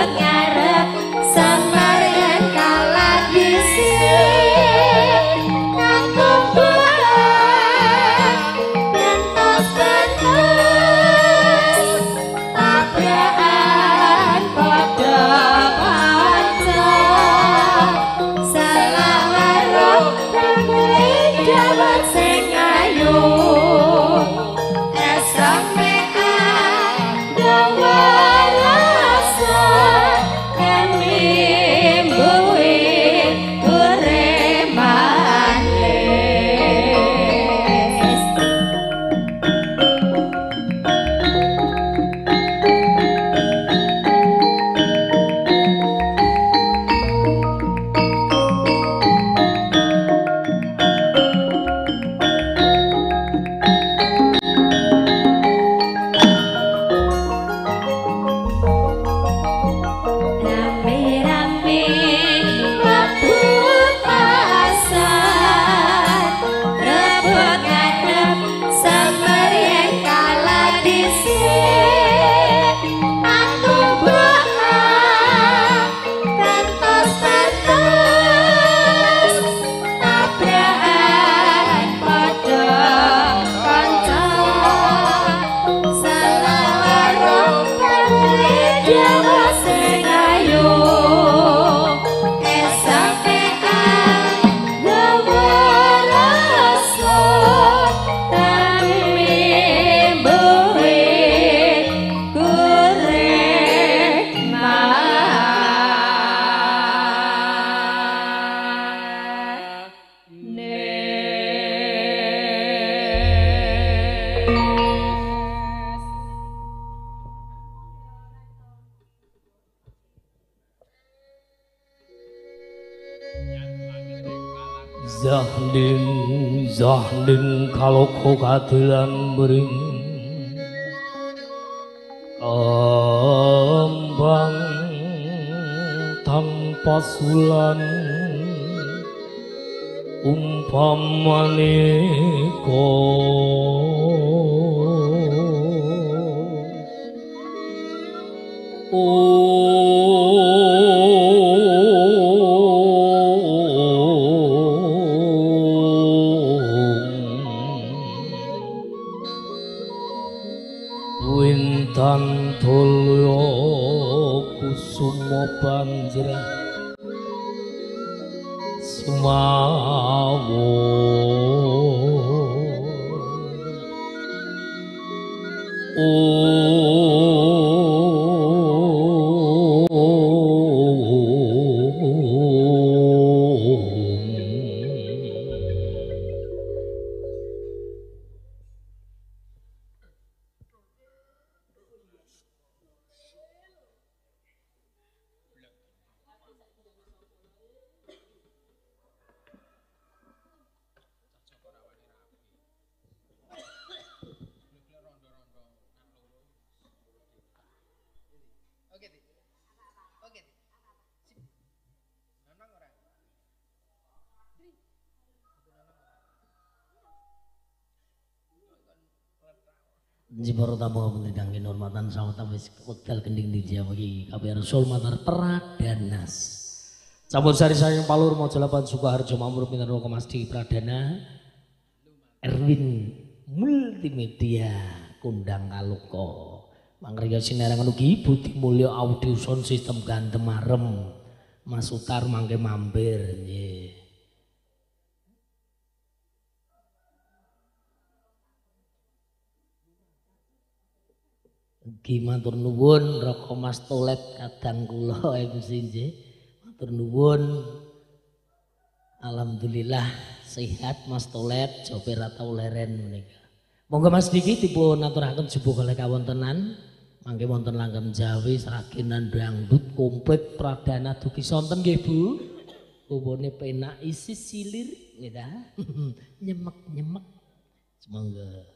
Zahling kaloko kadilan bering ambang tanpa sulan umpamane wintan tulya kusuma banjir Jipara tamu pendidikan hormatan sawat wis wekdal kending dijawab iki kabeh Rasul matar Pradanas. Sampun sari sayang palur mojo lapan Sukoharjo Mamur pinten Roko Mas di Pradana. Erwin Multimedia Kundang Kaluko. Mangriya sinerangan ugi Budi Mulya Audio Sound System Gantem Marem. Mas Utar mangke mampir nggih. Ugi matur nuwun Roko Mas Tolet kadang kula MC nggih. Matur nuwun. Alhamdulillah sehat Mas Tolet jope ra tau leren menika. Monggo Mas Diki dipun aturaken jubuh kalih kawontenan. Mangke wonten langgam Jawi seraginan dangdut komplit Pradana dugi sonten nggih Bu. Kuwone penak isi silir nggih ta. Nyemek-nyemek. Semoga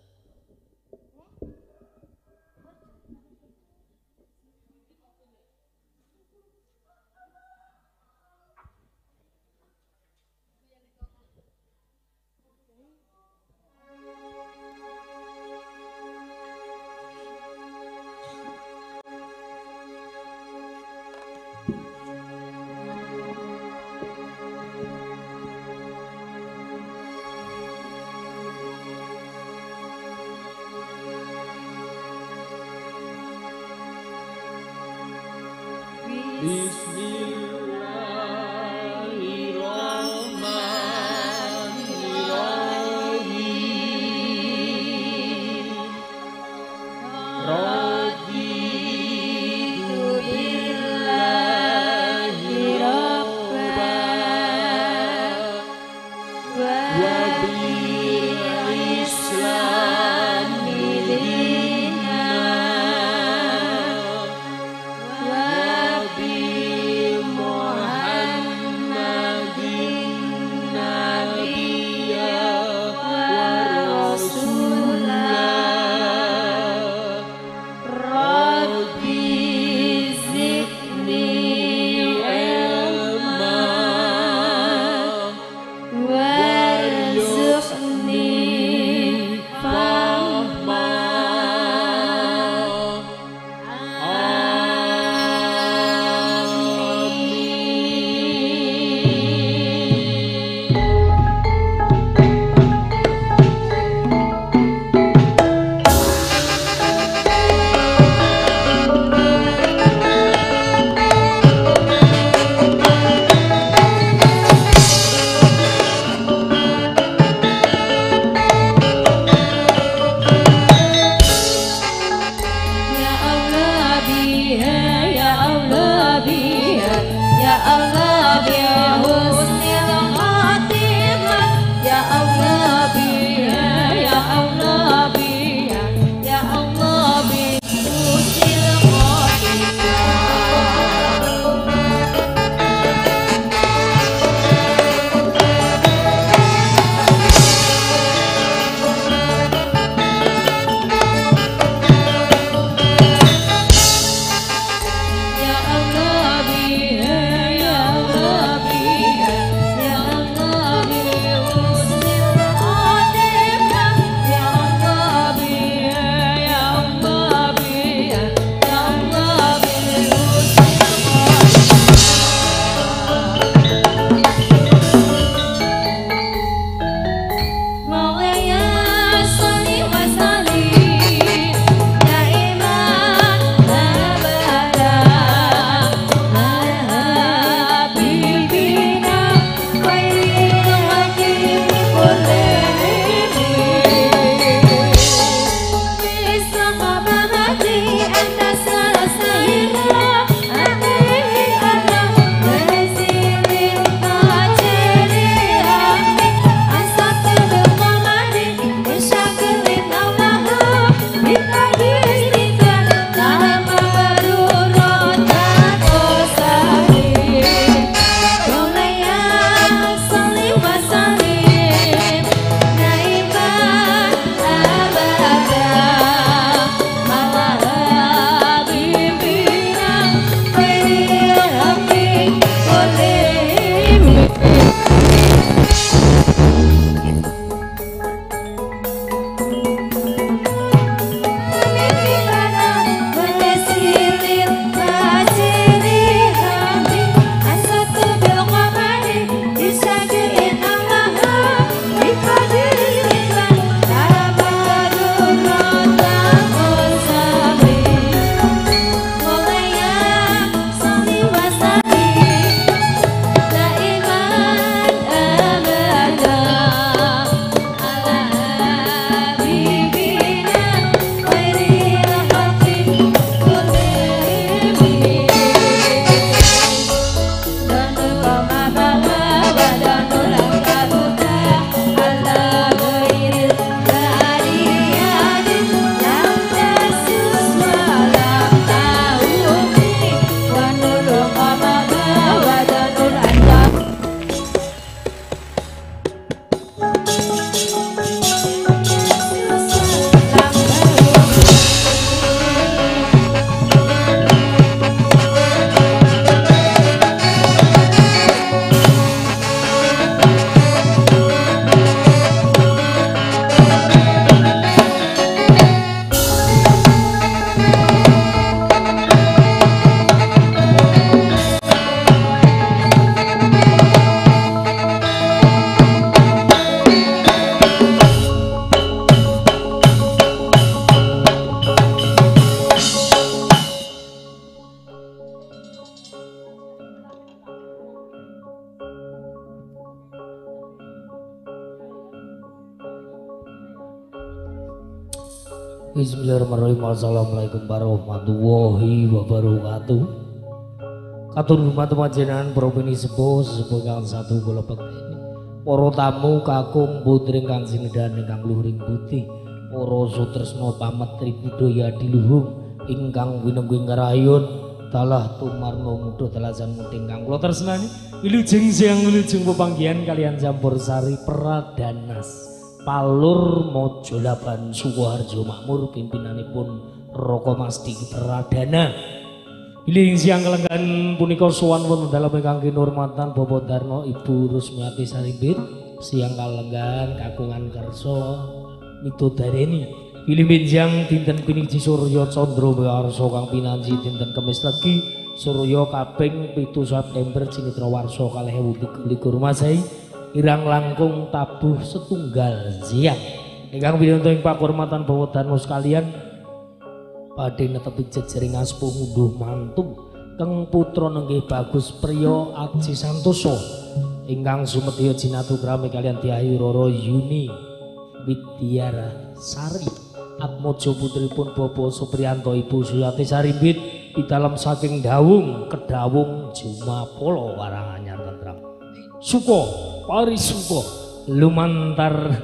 Bismillahirrahmanirrahim. Assalamualaikum warahmatullahi wabarakatuh. Katur hormat panjenengan propini sepuh kang satu kula bekti. Para tamu kakung putri kang sinedahan ingkang luhuring budi. Para sutresna pametri budaya diluhung ingkang winengging karayun dalah tumarno muda dalasan muting kang kula tresnani. Wilujeng siang wilujeng pepanggihan kalian Campursari Pradanas. Palur Mojolaban Sukoharjo Makmur pimpinanipun Roko Masdi Pradana. Bilih siang kelenggan punika sowan wonten dalem ingkang kinurmatan Bapak Darno Ibu Rusmiati Sarimbit. Siang kalenggan kagungan kersa midodareni. Bilih benjang dinten piniji Surya Candra Warsa kang pinanji dinten Kemis Legi Surya kaping 7 September Cinitra Warsa 2023 Masehi. Irang langkung tabuh setunggal siang ingkang winantu ing pakurmatan Bapak Darmo sekalian badhe netepi jejering aspuh ngunduh mantu keng putra nenggih bagus priya Aji Santoso ingkang sumedya jinatu krami kalian Dyai Roro Yuni Widyara Sari atmaja putripun Bapak Supriyanto Ibu Suyati Sarimbit pidalem saking dawung kedawung Jumapala warangan tentram suka parisuka lumantar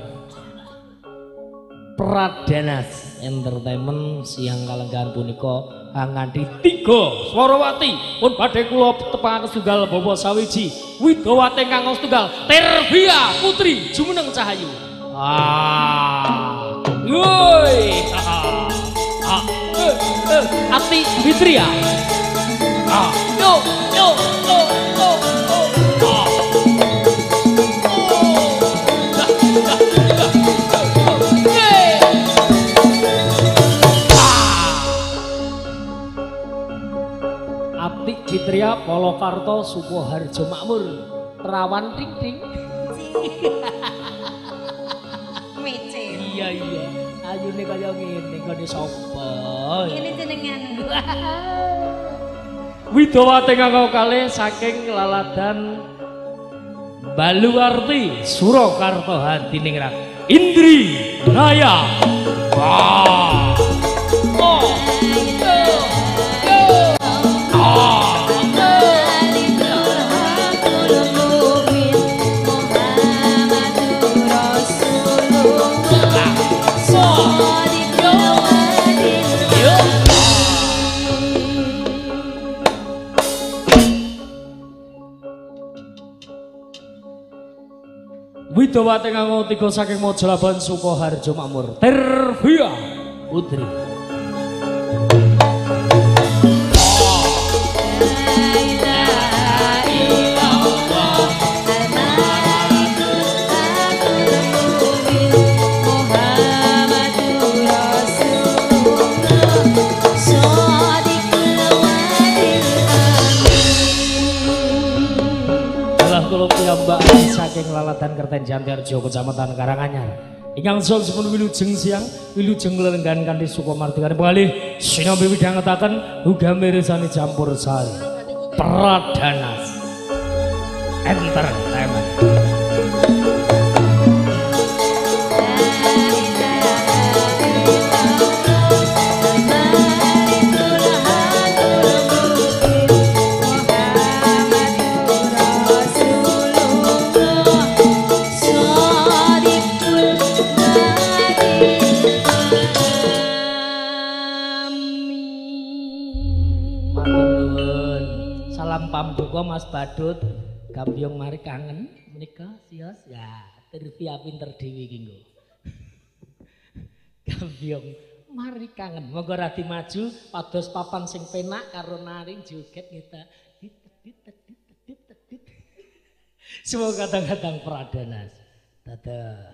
Pradanas Entertainment siang kalenggahan punika nganti 3 Swarawati pun badhe kula tepangaken setunggal Bapak Sawiji Widawati ingkang setunggal Terbia Putri Jumeneng Cahayu woi Ati Fitria yo yo yo yo Atik Fitria Polokarto Sukoharjo Makmur Perawan Ting Ting Mece iya ayune kaya ngene kene sapa ini jenengan Widawati ingkang kalih saking laladan Baluwarti Surakarta Hadiningrat Indri Naya Widawati ingkang tiga saking Mojolaban Sukoharjo Makmur Terbia Putri Mbak saking lalatan Kerten Jantiarjo Kecamatan Karanganyar ingkang sol sepun wilujeng siang wilujeng lelenggan kanthi Sukomartikane pengalih sinambi midhangetaken uga mirsani Campursari Pradanas Entertainment. Pambuka Mas Badut Gambyong mari kangen menika sios ya Tervia pinter dhewe iki nggo Gambyong mari kangen monggo radi maju pados papan sing penak karo nari joget kita semoga kadang-kadang Pradanas dados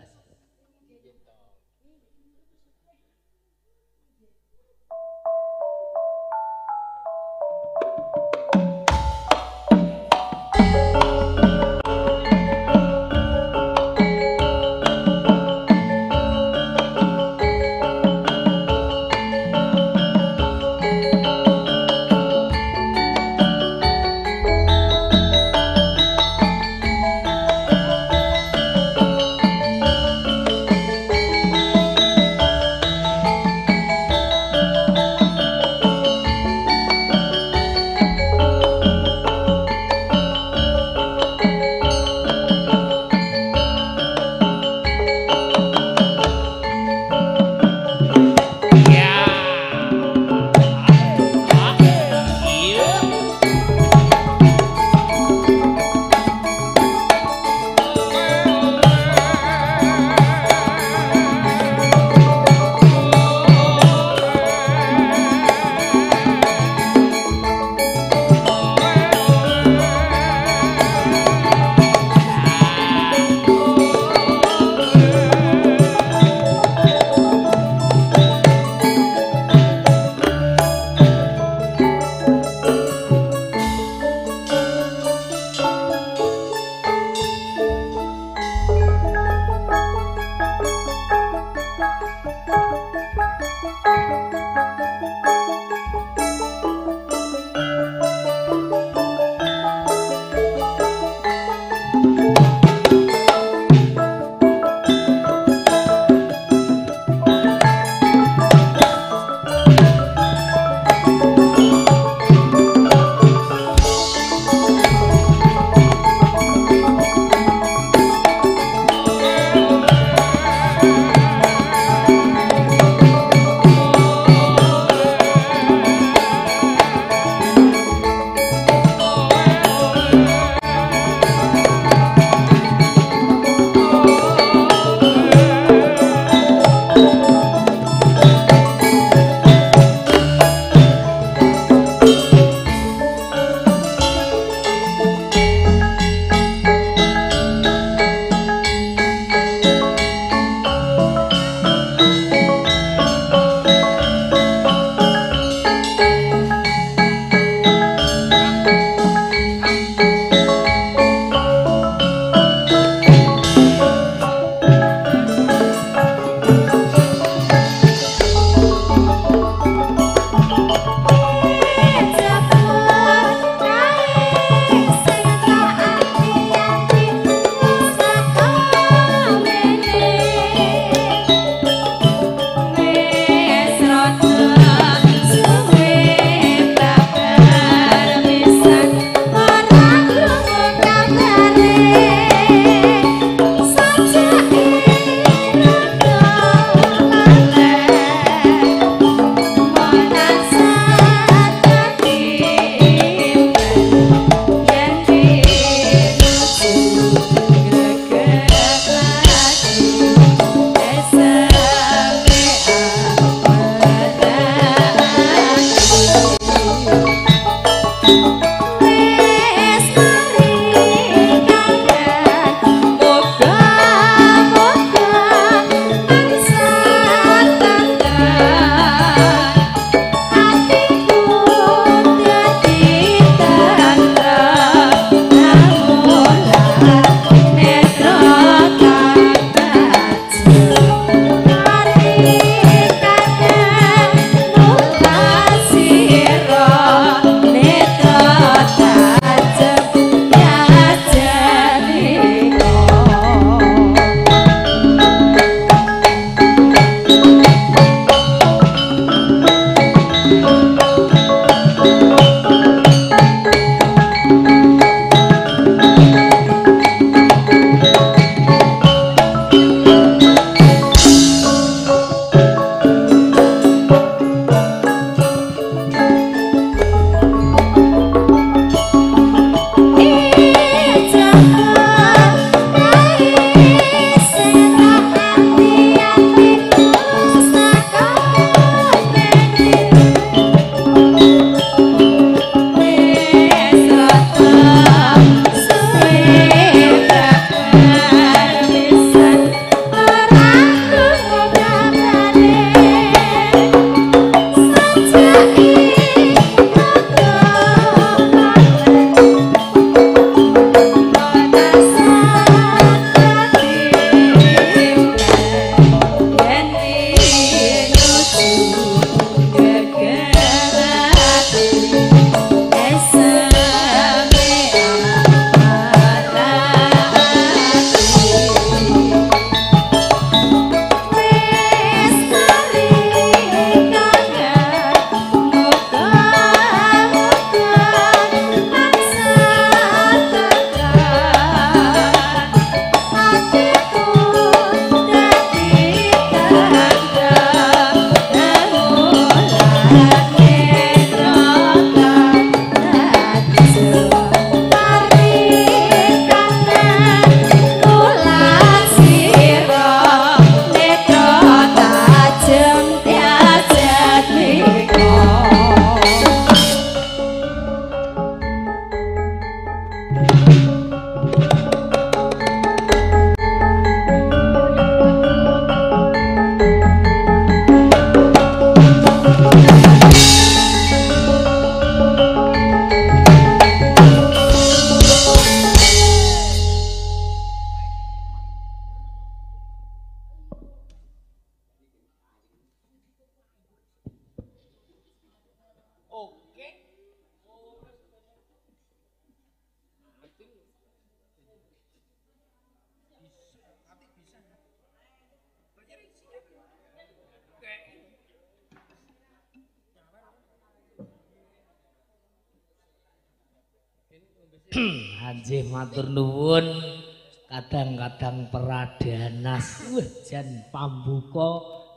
Anjih matur nuwun kadang-kadang peradanas jan pambuka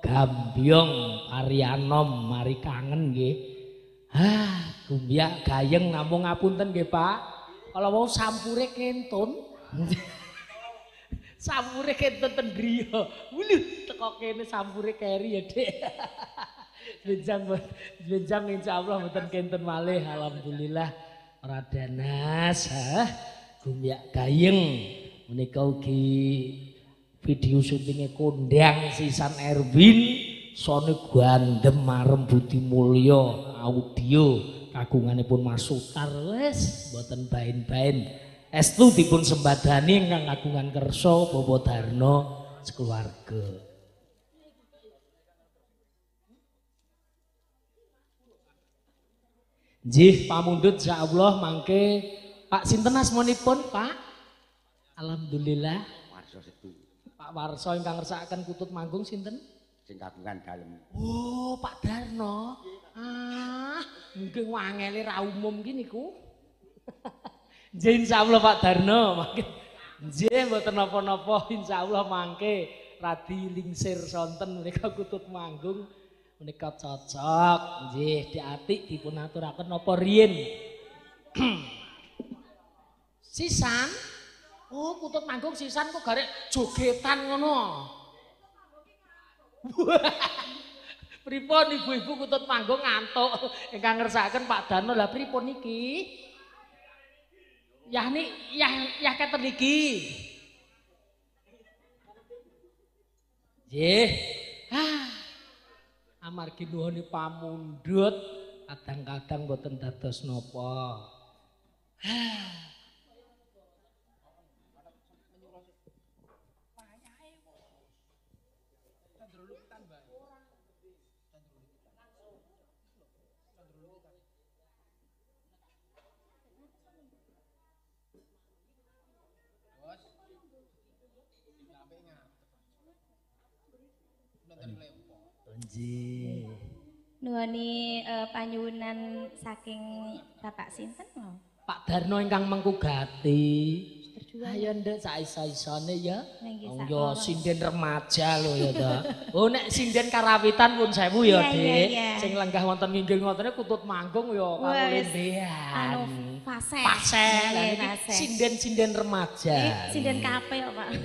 gambyong Arianom mari kangen nggih. Gumbyak gayeng namung ngapunten nggih Pak. Kala wau sampure kentun. Sampure kentun ten griya. Wuluh teko kene sampure keri ya Dik. Benjang insyaallah mboten kentun malih alhamdulillah. Radanas, gumbyak gayeng menika ugi video syutingnya kondang sisan Erwin sone gandem marem Budi Mulyo audio kagunganipun Mas Sutar wis mboten bain-bain estu dipun sembadani ingkang kagungan kersa Bapak Darno sekeluarga. Nggih pamundhut insyaallah mangke Pak sinten asmanipun Pak? Alhamdulillah. Warsa Setu. Pak Warsa ingkang ngersakaken Kutut Manggung sinten? Sing kagungan dalem. Oh, Pak Darno. Mungkin wangele ra umum ki niku. Nggih insyaallah Pak Darno mangke. Nggih mboten napa-napa insyaallah mangke radi lingsir sonten menika Kutut Manggung. Menika cocok, nggih diatik dipun aturaken napa riyin. Sisan? Oh, Kutut Manggung sisan kok garek jogetan ngono. Pripun ibu-ibu kutut manggung ngantuk. Ingkang ngersakaken Pak Dano lah pripun niki? Yah keten iki. Nggih. Amargi nuwuni pamundhut kadang-kadang boten dados napa. Nggih. Nuwuni panyuwunan saking Bapak sinten mau? Pak Darno ingkang mengkugati. Ayo ndek saisa-isane ya. Nggih, Yo sinden remaja lho ya ta. Oh nek sinden karawitan pun 1000 ya, Dik. Sing lenggah wonten nginggil ngoten kutut manggung ya karo lembean. Fase. Fase. Sinden-sinden remaja. Sinden kape kok, Pak.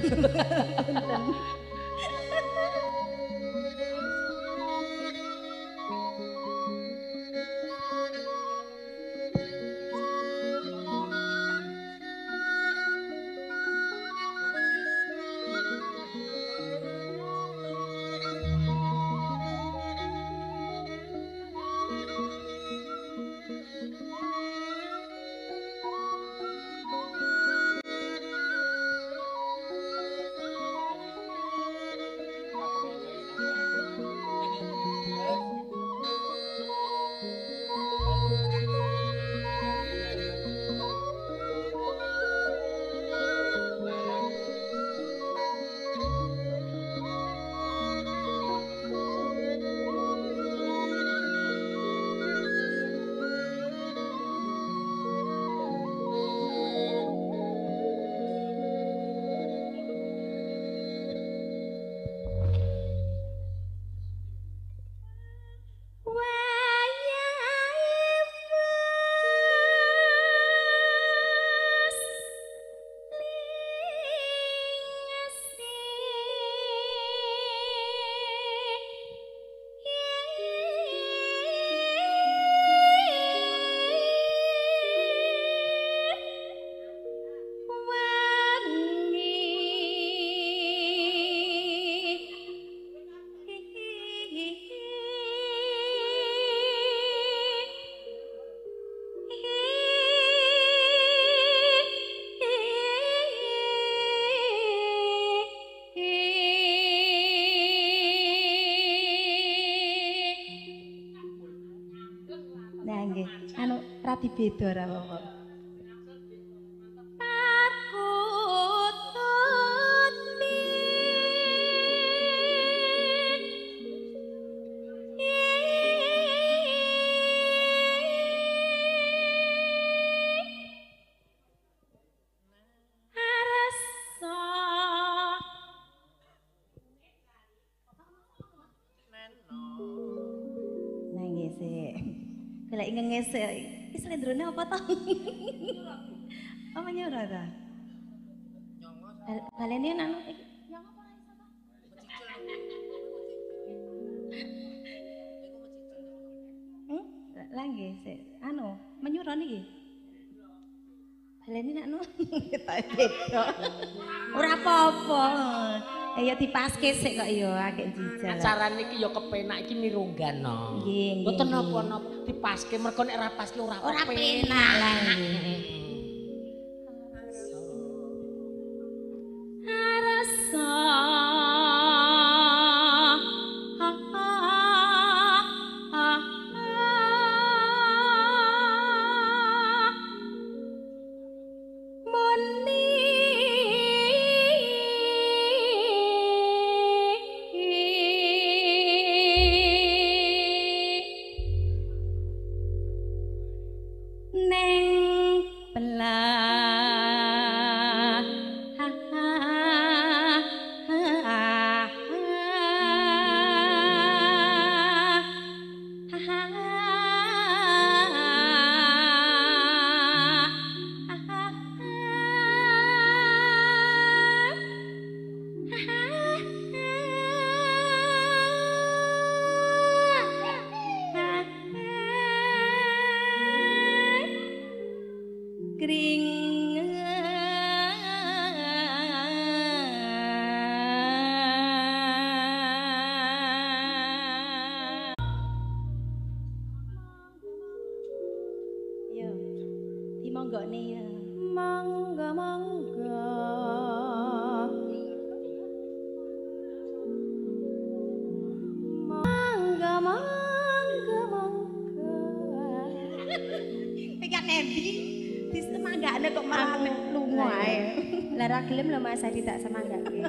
Radi beda ra apa. Golek ngengese. Iki slendrone apa to? Apa nyora ta? Balene nang iki. Nyong apa iso ta? Lah nggih sik. Anu, menyura niki. Balene nak tak beda. Ora apa-apa. Ya dipaske sik kok ya agek jijal. Acarane iki ya kepenak iki mirunggana. Nggih. Mboten napa-napa dipaske mergo nek ra paske ora penak lah nggih. Neng Yo, dimonggone ya. Mangga mangga. Mangga mangga mangga. Pegang Nebi, di semanggane kok malah lunga ae. Lah ra gelem lho Mas Adi tak semanggake.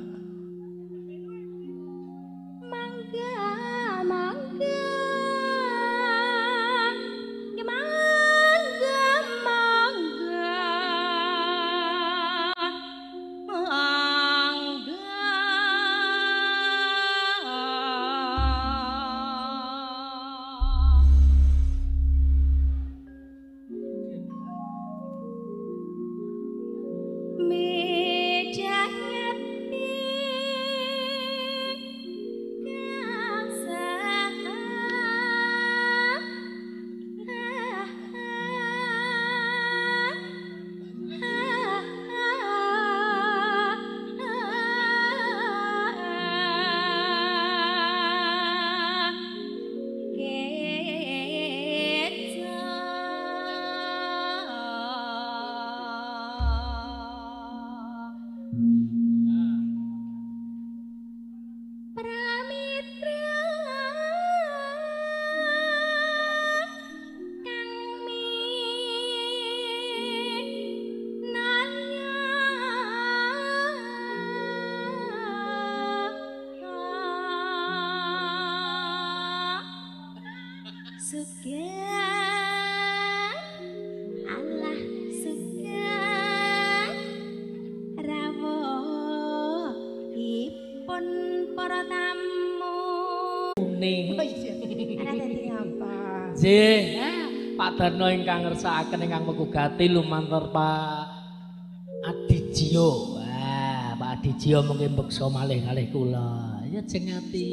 Mangga mangga. Suka Allah suka rawuhipun para tamu. Kuning. Oh iya. Ana dadi apa? Nggih, Pak Darno ingkang ngersakaken ingkang megugati lumantar Pak Adijio. Wah, Pak Adijio mungkin beksa malih kalih kula. Ya jeng ati.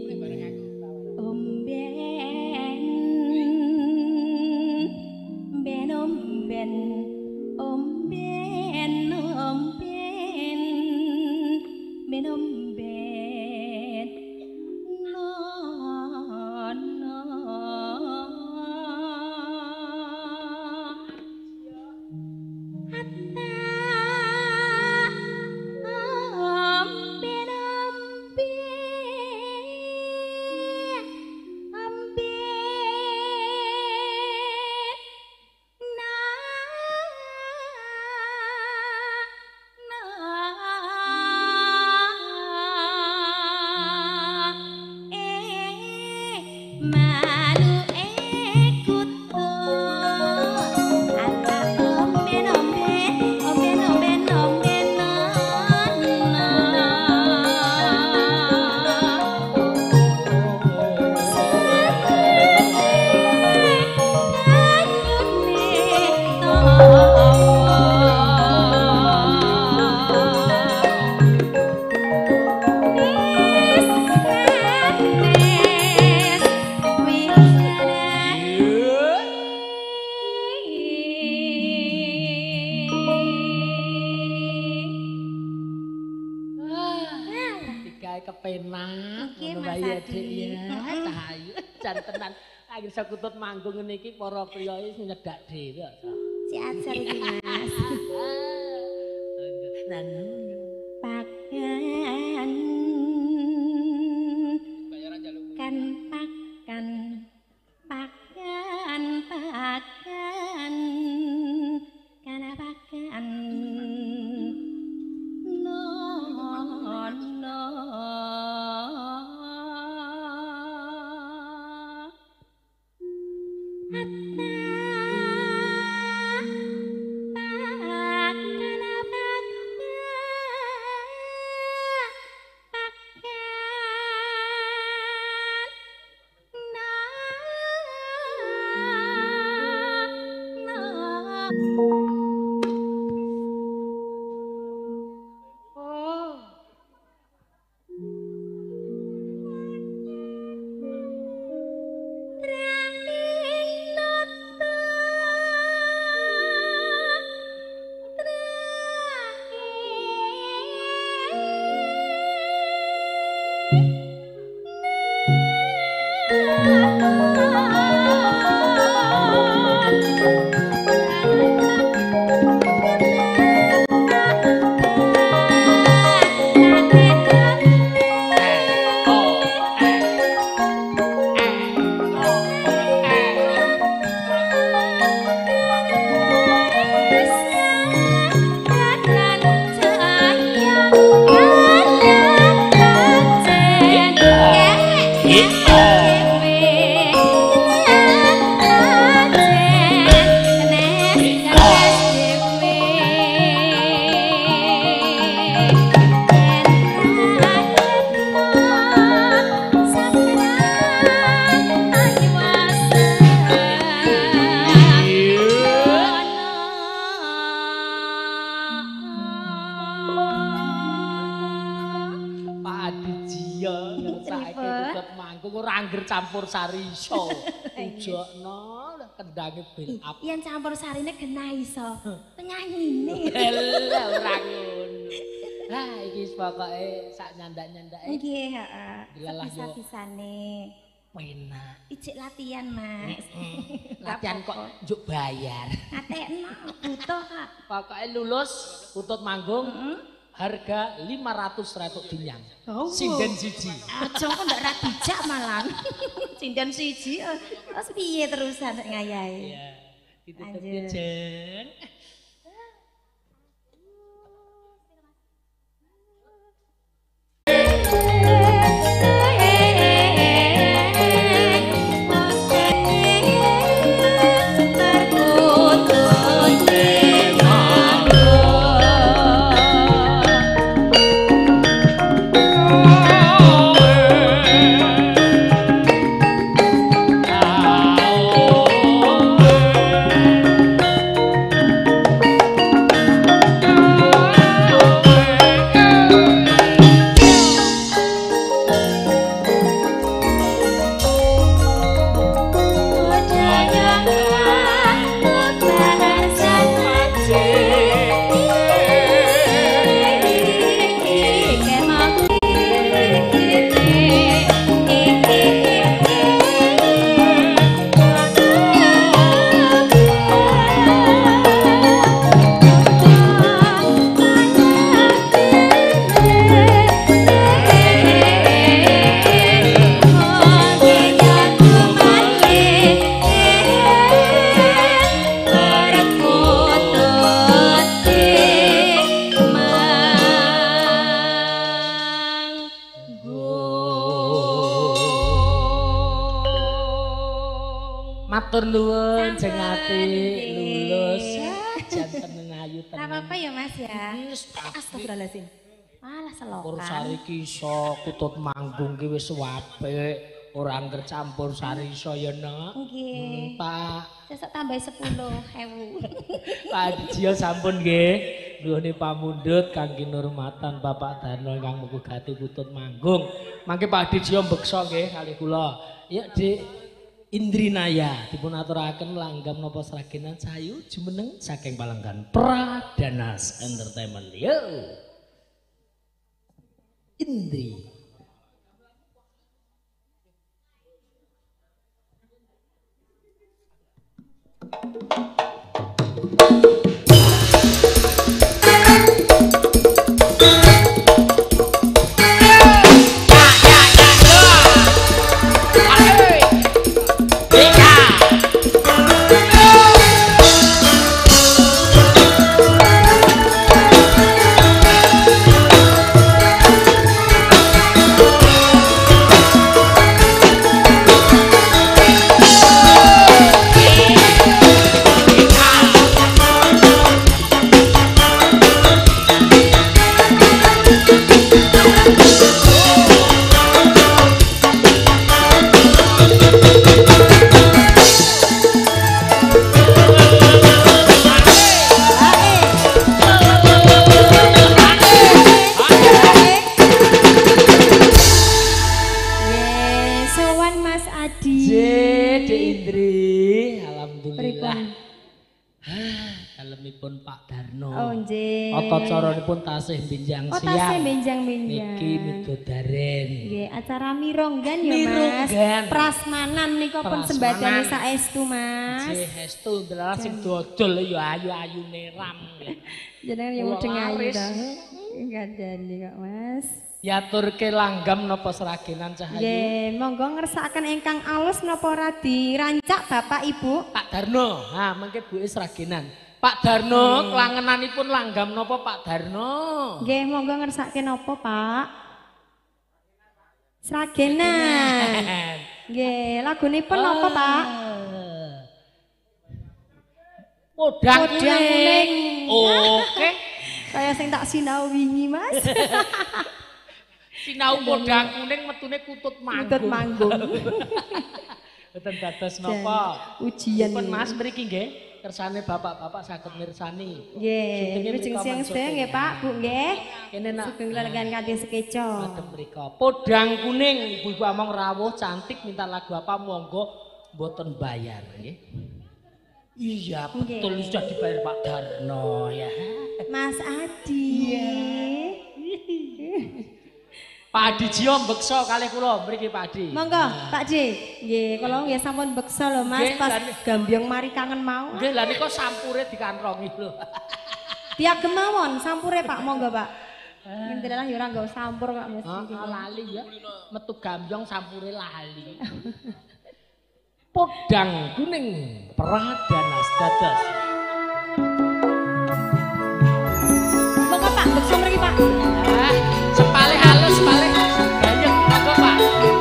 Kepenak, ngono bae Dik ya. Cahayu jan tenan. Akhir sakutut manggung ngene iki para priya wis nyedak dhewe kok. Si ajar iki Mas. Nan Pakan kan pakan pakan pakan kana pakan no no engko ora angger campur sari iso. Ujokno kendange build up. Yen campur sarine genah iso. Penyanyine. Lah ora ngono. Lah iki pokoke sak nyandak-nyandake. Nggih, heeh. Dilalah yo. Bisa-bisane. Penak. Ijik latihan, Mas. Latihan kok njuk bayar. Ngatekno butuh, Kak. Pokoke lulus utut manggung. Harga 500 retuk dinyang. Sinden siji. Aja kok ndak ra dijak malah. Sinden siji. Terus piye terusan ngayahi? Iya. Ditutup ya, Jen. Matur nuwun jeng ati lulus jan teneng ayu Ora tenang. apa-apa ya Mas ya. Wis pasti. Astagfirullahaladzim. Malah Campur selokan. sari ki iso kutut manggung ki wis apik, ora angger campur sari iso ya Nek. Nggih. Pak Sesuk tambah 10.000. Pak Dijio sampun nggih. Nuwun pamundhut kangge nurmatan Bapak Darno ingkang mugati kutut manggung. Mangke Pak Dijio beksa nggih kalih kula. Ya Dik Indrinaya dipun aturaken langgam napa sragenan sayu jumeneng saking palenggan Pradanas Entertainment. Yo. Indri. Dalemipun Pak Darno. Oh nggih. Tata caranipun tasih benjang Oh siang. tasih benjang-benjang. Niki midodaren. Nggih, acara mironggan ya Mas. Mironggan. Prasmanan nika pun sembadane saestu Mas. Nggih, estu ndelalah sing dodol ya ayu-ayune ram. Jenengan yang mudeng ayu ta. Gandani kok Mas. Yaturke langgam napa seragenan Cahayu? Nggih, monggo ngersakaken ingkang alus napa ora dirancak Bapak Ibu? Pak Darno. Ha, mengke buke seragenan. Pak Darno, kelangenanipun langgam napa Pak Darno? Nggih, monggo ngersakaken napa Pak? Seragenan. Nggih, lagunipun napa Pak? Podang Podang kuning. Oke. Kaya sing tak sinau wingi Mas. Sinau podang kuning metune kutut manggung. Kutut manggung. Mboten dados napa. Ujian. Pun Mas mriki nggih. kersane bapak-bapak saged mirsani. Nggih, lajeng siang sedaya nggih Pak, Bu nggih. Kene nak Sugeng lelagan kanthi sekeca. madem mriko. Podang kuning, ibu-ibu among rawuh cantik minta lagu apa monggo mboten bayar nggih. Iya, betul sudah dibayar Pak Darno ya. Mas Adi. Pak Adi Jio beksa kalih kula mriki Pak Adi. Monggo, Pak J. Nggih, kula nggih sampun beksa lho Mas Nggih, pas lan- gambyong mari kangen mau. Nggih, lha nika sampure dikantrongi lho. Diagem mawon sampure Pak, monggo Pak. Intilah ya ora nggawa sampur kok Mas. Lali ya. Metu gambyong sampure lali. Podang kuning Pradana dados. Monggo Pak, beksa mriki Pak. Ah, sepale halus, sepale gayeng monggo Pak.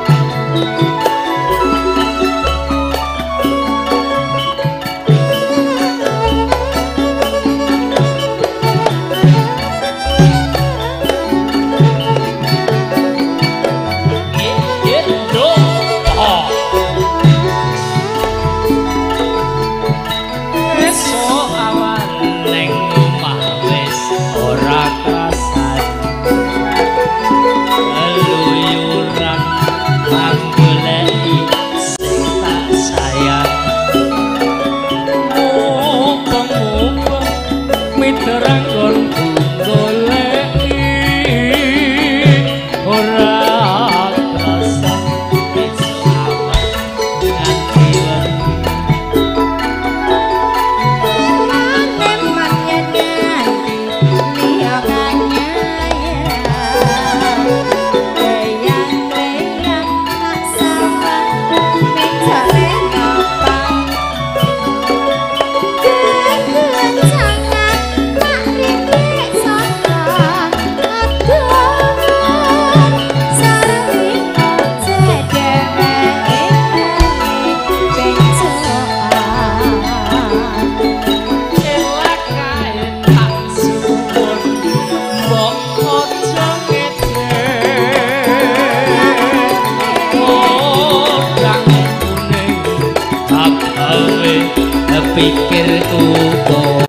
Pikirku kok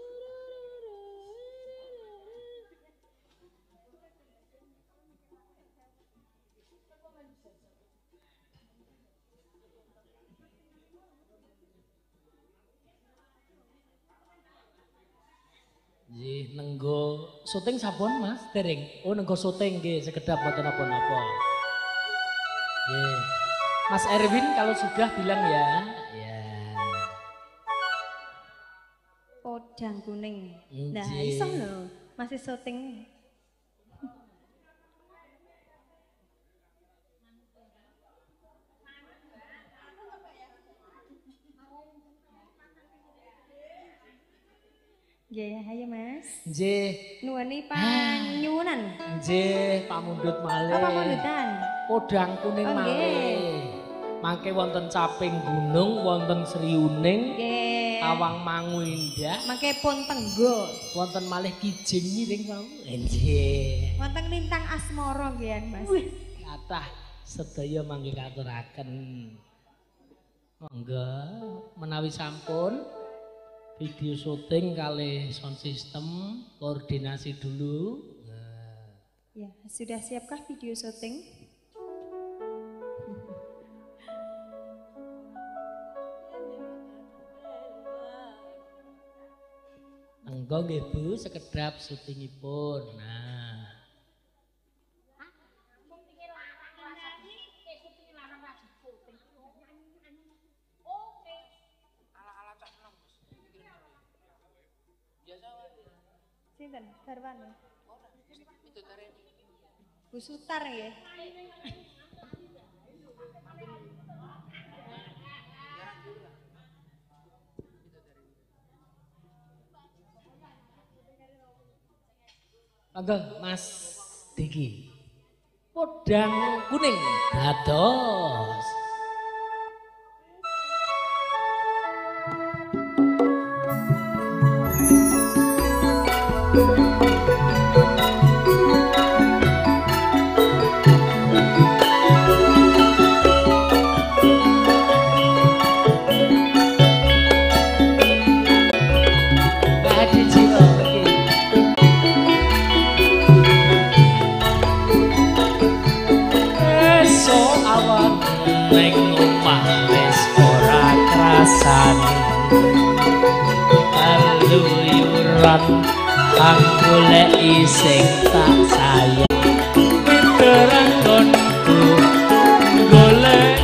Nggih, nenggo syuting sampun Mas? Dereng. Oh, nenggo syuting nggih, sekedap mboten napa-napa. Nggih. Mas Erwin kalau sudah bilang ya. Ya. Podang kuning. Nah, Nggih. iso lho, masih syuting. Nggih, ayo Mas. Nggih. Nuwuni panyuwunan. Nggih, pamundhut malih. Apa pamundutan? Podang kuning Oh, nggih. malih. Mangke wonten caping gunung, wonten Sriuning, Nggih. Tawang Mangu Indah, Mangke pun tenggo. wonten malih Kijing ngiring mau. Nggih. Wonten lintang asmara nggih Mas. Kathah sedaya mangke katuraken. Monggo menawi sampun video syuting kali sound system koordinasi dulu. Ya, sudah siapkah video syuting? Engko nggih Bu, sekedap syutingipun. Nah. Sinten? Darwan. Bu Sutar nggih. Monggo Mas Diki. Podang kuning dados. pangeran aku lek ising tak sayang terang konku golek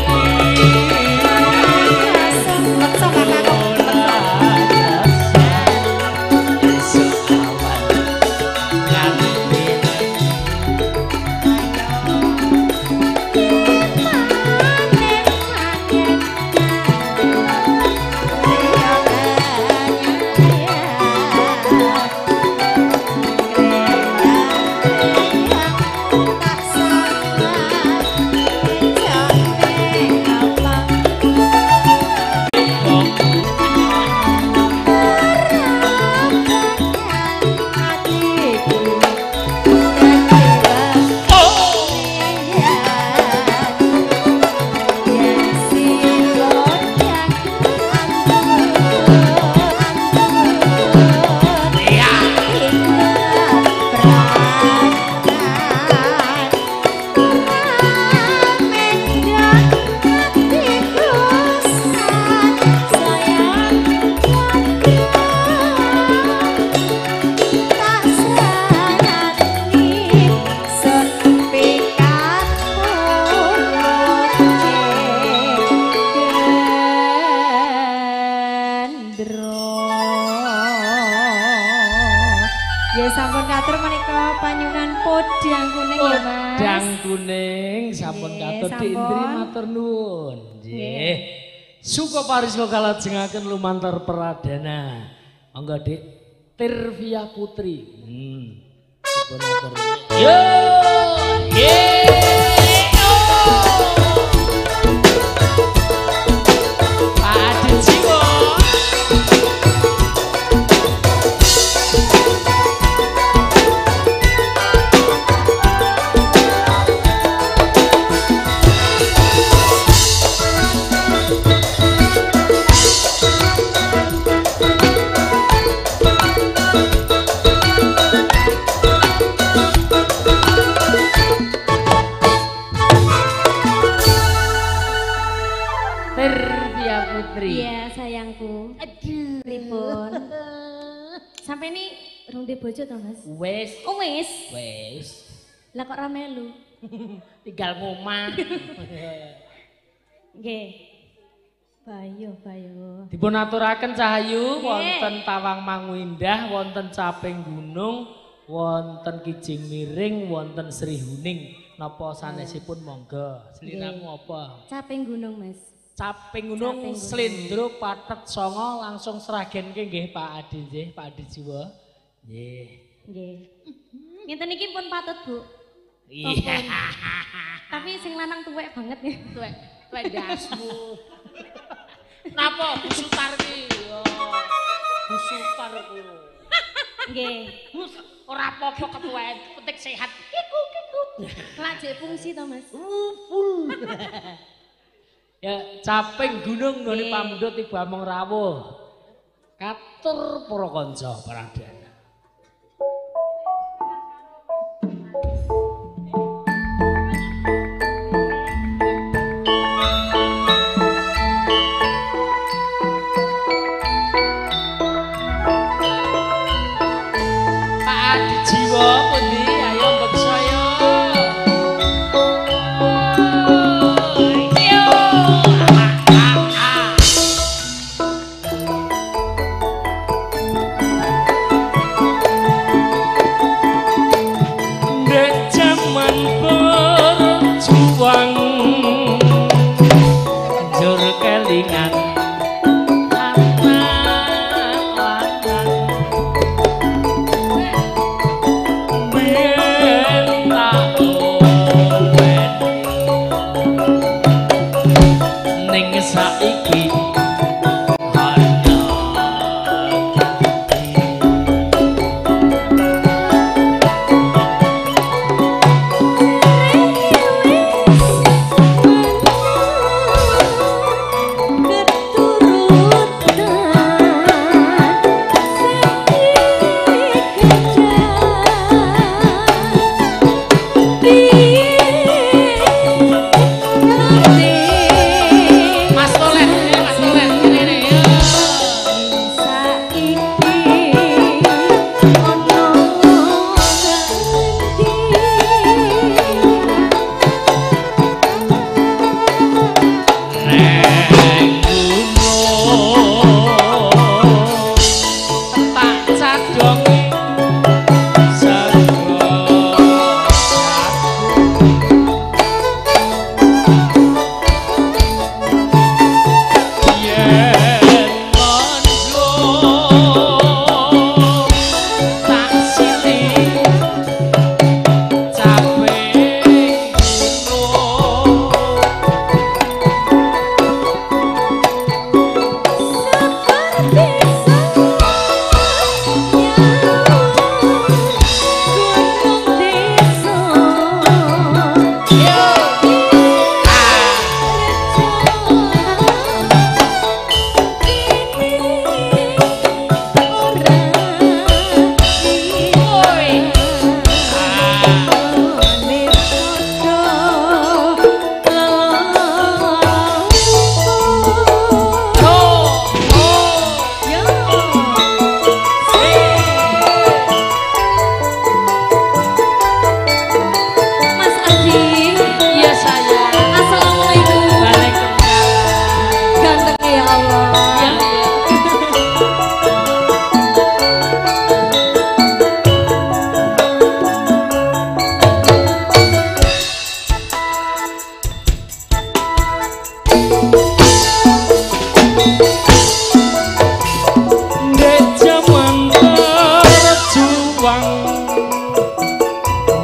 Ya sampun katur menika panyunan podang kuning ya Mas. Podang kuning sampun katur diindri matur nuwun. Nggih. Suka pariswa kalajengaken lumantar Pradana. Monggo Dik Tirvia Putri. Yo, Iya sayangku. Aduh. Pripun? Sampai ini rung di bojo to Mas? Wes. Oh wes. Wes. Lah kok ra melu? Tinggal ngomah. Nggih. Bayo. Dipun aturaken Cahayu wonten Tawang Mangu Indah, wonten Caping Gunung, wonten Kijing Miring, wonten Sri Huning. Napa sanesipun monggo. Sliramu apa? Caping Gunung Mas. Caping Gunung Slendro Pathet Songo langsung seragenke nggih Pak Adi nggih, Pak Adi Jiwa. Nggih. Nggih. Ngenten iki pun patut, Bu. Iya. Tapi sing lanang tuwek banget ya. Tuwek dasmu. Napa Bu Sutar iki? Bu Sutar ku. Nggih. Ora apa-apa ketuwek, penting sehat. Kiku. Lajek fungsi to Mas. Full. Ya Caping Gunung nggone pamundhut Ibu Among Rawuh. Katur para kanca Pradana. Pak Adi Jiwa pundi ayo mbek saya.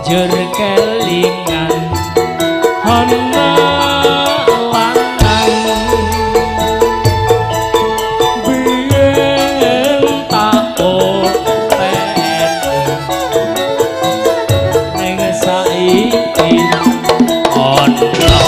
banjur kelingan ana lanang biyen tak openi ning saiki ana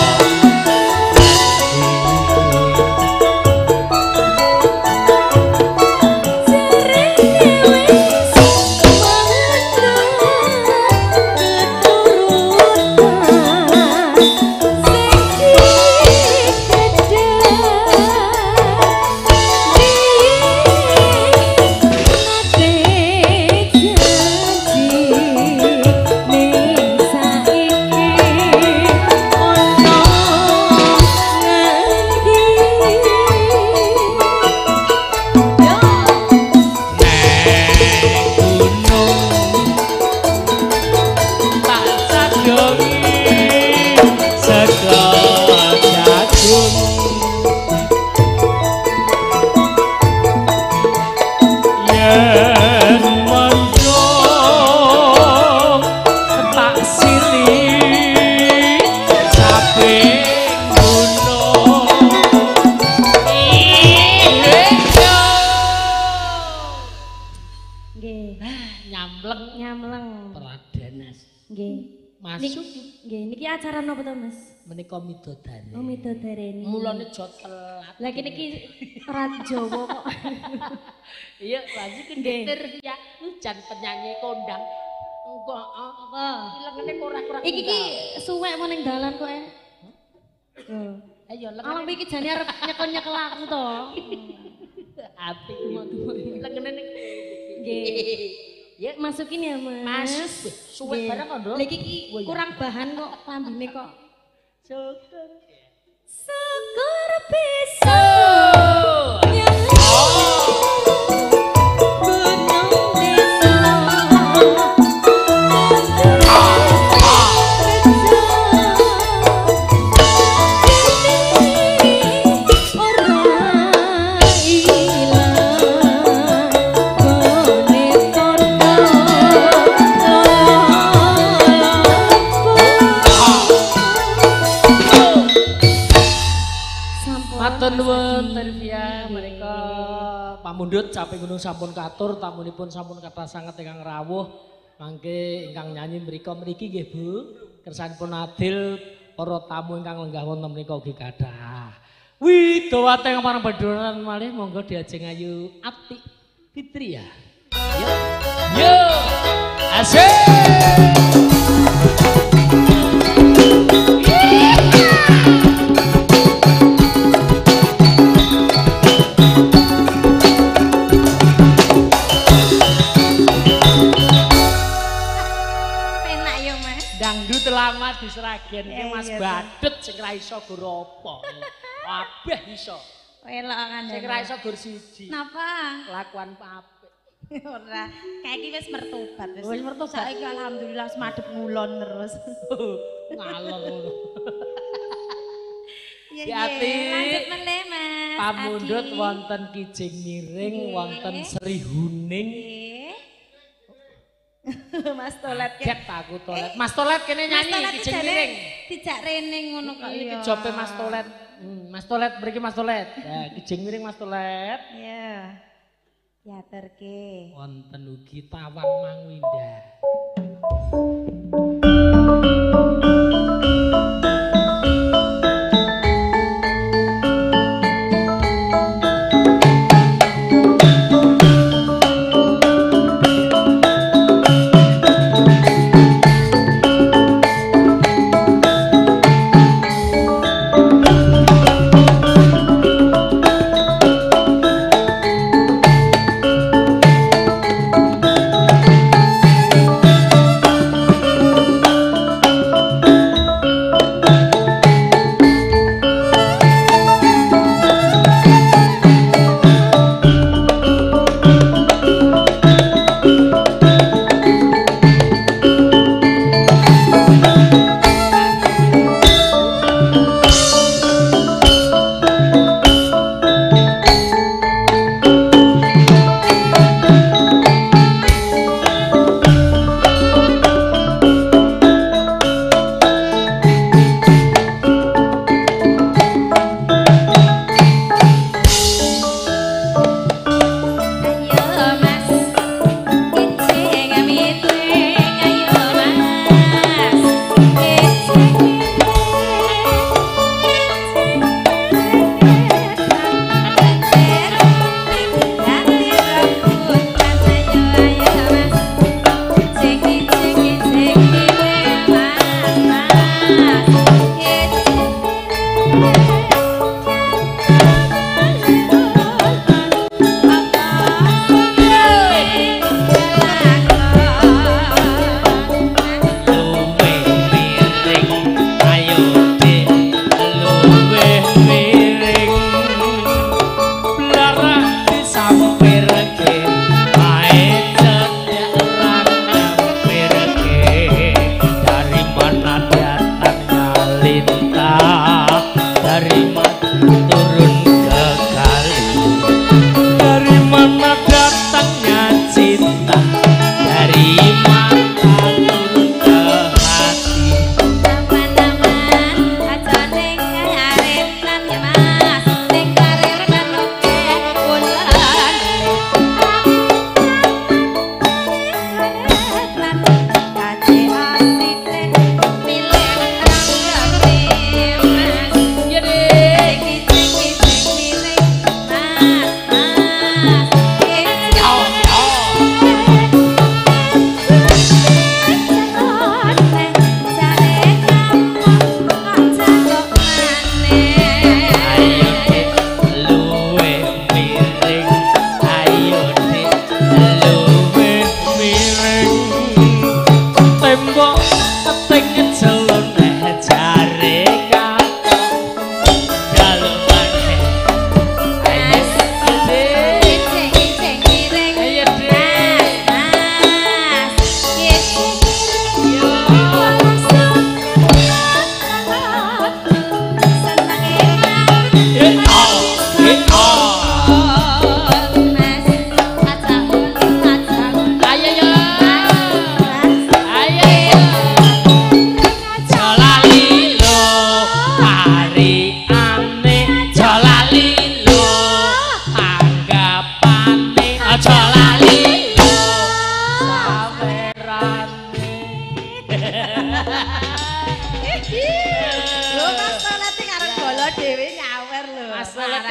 acara napa to Mas? Menika midodari. Oh midodari. Mulane aja telat. Lah kene iki ora Jawa kok. Iya, lagi kendetir ya. Jan penyanyi kondang. Engko apa? Lengene kurang-kurang. Iki suwek mau ning dalan kok. Ayo lengene. Alang iki jane arep nyekel-nyekel aku to. Ati lengene ning nggih. Ya masukin ya Mas. Masuk. Suwek barang kok, Nduk. Lah iki kurang bahan kok lambene kok. Syukur. Syukur bisa. Nuwun terbiya mereka pamundhut caping gunung sampun katur tamunipun sampun kathah sanget ingkang rawuh mangke ingkang nyanyi mriku mriki nggih Bu kersanipun adil para tamu ingkang lenggah wonten mriku ugi kathah widawate marang badhoran malih monggo diajeng ayu Ati Fitri ya yo asik Selamat di Seragen iki Mas Badut sing ra iso gur apa. Kabeh iso. Elok kan. Sing ra iso gur siji. Napa? Kelakuan apik. Ora. Kayak iki wis mertobat wis. Wis mertobat. Saiki alhamdulillah wis madhep ngulon terus. Ngalor ngono. Ya ati. Lanjut meneh Mas. Pamundhut wonten Kijing Miring, wonten Sri Huning. Mas Tolet Ket aku Tolet. Mas Tolet kene nyanyi Kijing Miring. Dijak rene ngono kok ya. Iki jope Mas Tolet. Mas Tolet mriki Mas Tolet. Ya Kijing Miring Mas Tolet. Iya. Diaturke. Wonten ugi Tawang Mangwinda.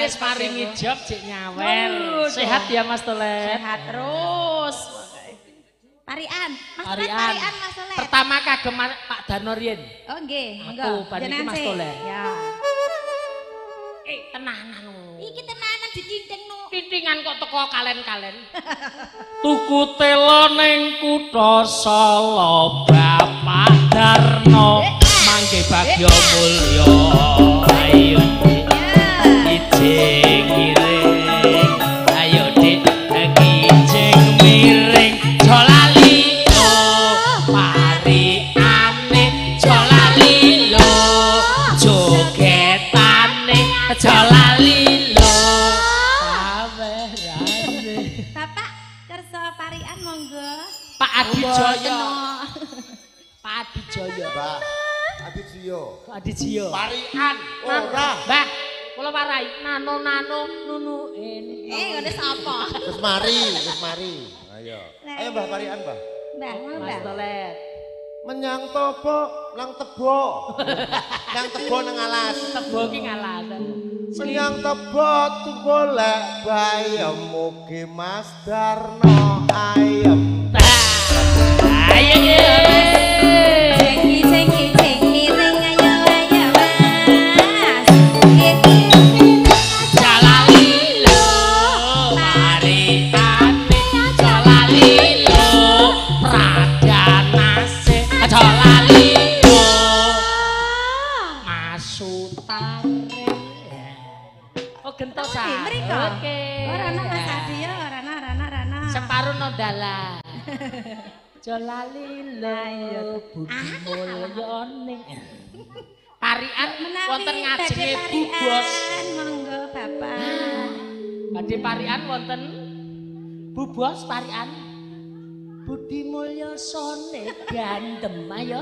wis maringi job cek nyawer. Sehat ya Mas Tolet. Sehat terus. Parian, Mas Tolet parian Mas Tolet. Pertama kagem Pak Danorian. Oh nggih, monggo. Aku paniki Mas Tolet. Ya. Tenanan. Iki tenanan ditinting no. Tintingan kok teko kalen-kalen. Tuku telo ning kutha Solo Bapak Darno mangke bagya mulya. Ayo kijing miring. Ayo dik kijing miring. Jolali lo pari ane jolali lo jogetane jolali lo. Bapak kersa parian monggo. Pak Adijaya. Pak Adijaya. Mbak Adityo. Pak Adijaya. Parian. Ora. Mbah, kula warai nano-nano nunuin. Ngene sapa? Wis mari. Ayo. Ayo Mbah Parian, Mbah. Mbah, Mas Mbah. Tolet. Menyang topo nang tebo. Nang tebo nang alas. Tebo ki ngalasan. Menyang tebo tuh golek bayam mugi Mas Darno ayem. Ayo ye. Cengi miring ayo Mas. Jalali lo mari ane jalali lo pradanase jalali lo masutare. Oh gentosan. Mriko. Oke. Ora ana Mas Adi ya, ora ana. Separuh no dalan. Jolali lo budi mulya ning. Parian wonten ngajenge Bu Bos. Monggo Bapak. Badhe parian wonten Bu Bos parian. Budi mulya sone gandem ayo.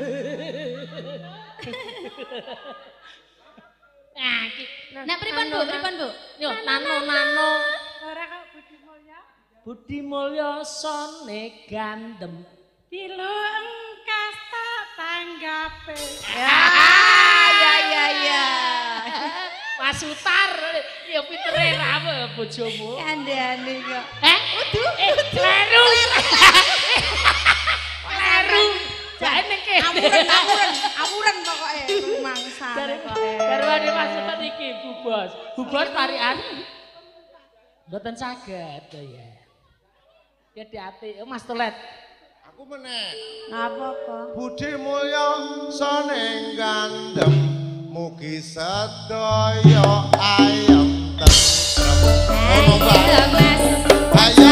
Nah, iki. Nah, pripun Bu? Yo nano-nano. Ora kok Budi Mulya. Budi Mulya sone gandem. Pilu kasta tanggape. Ya. Mas Utar, ya pitere rawe bojomu. Kandhane kok. Kleru. Kleru. Jae ning kene. Amuren pokoke rumangsane kok. Garwane Mas Utar iki Bu Bos. Bu Bos parian. Mboten saged ya. Hati-hati, Mas Tolet. Aku meneh. Apa-apa? Budi mulya sone gandem mugi sedaya ayem tentrem. Ono Mbak. Ayo.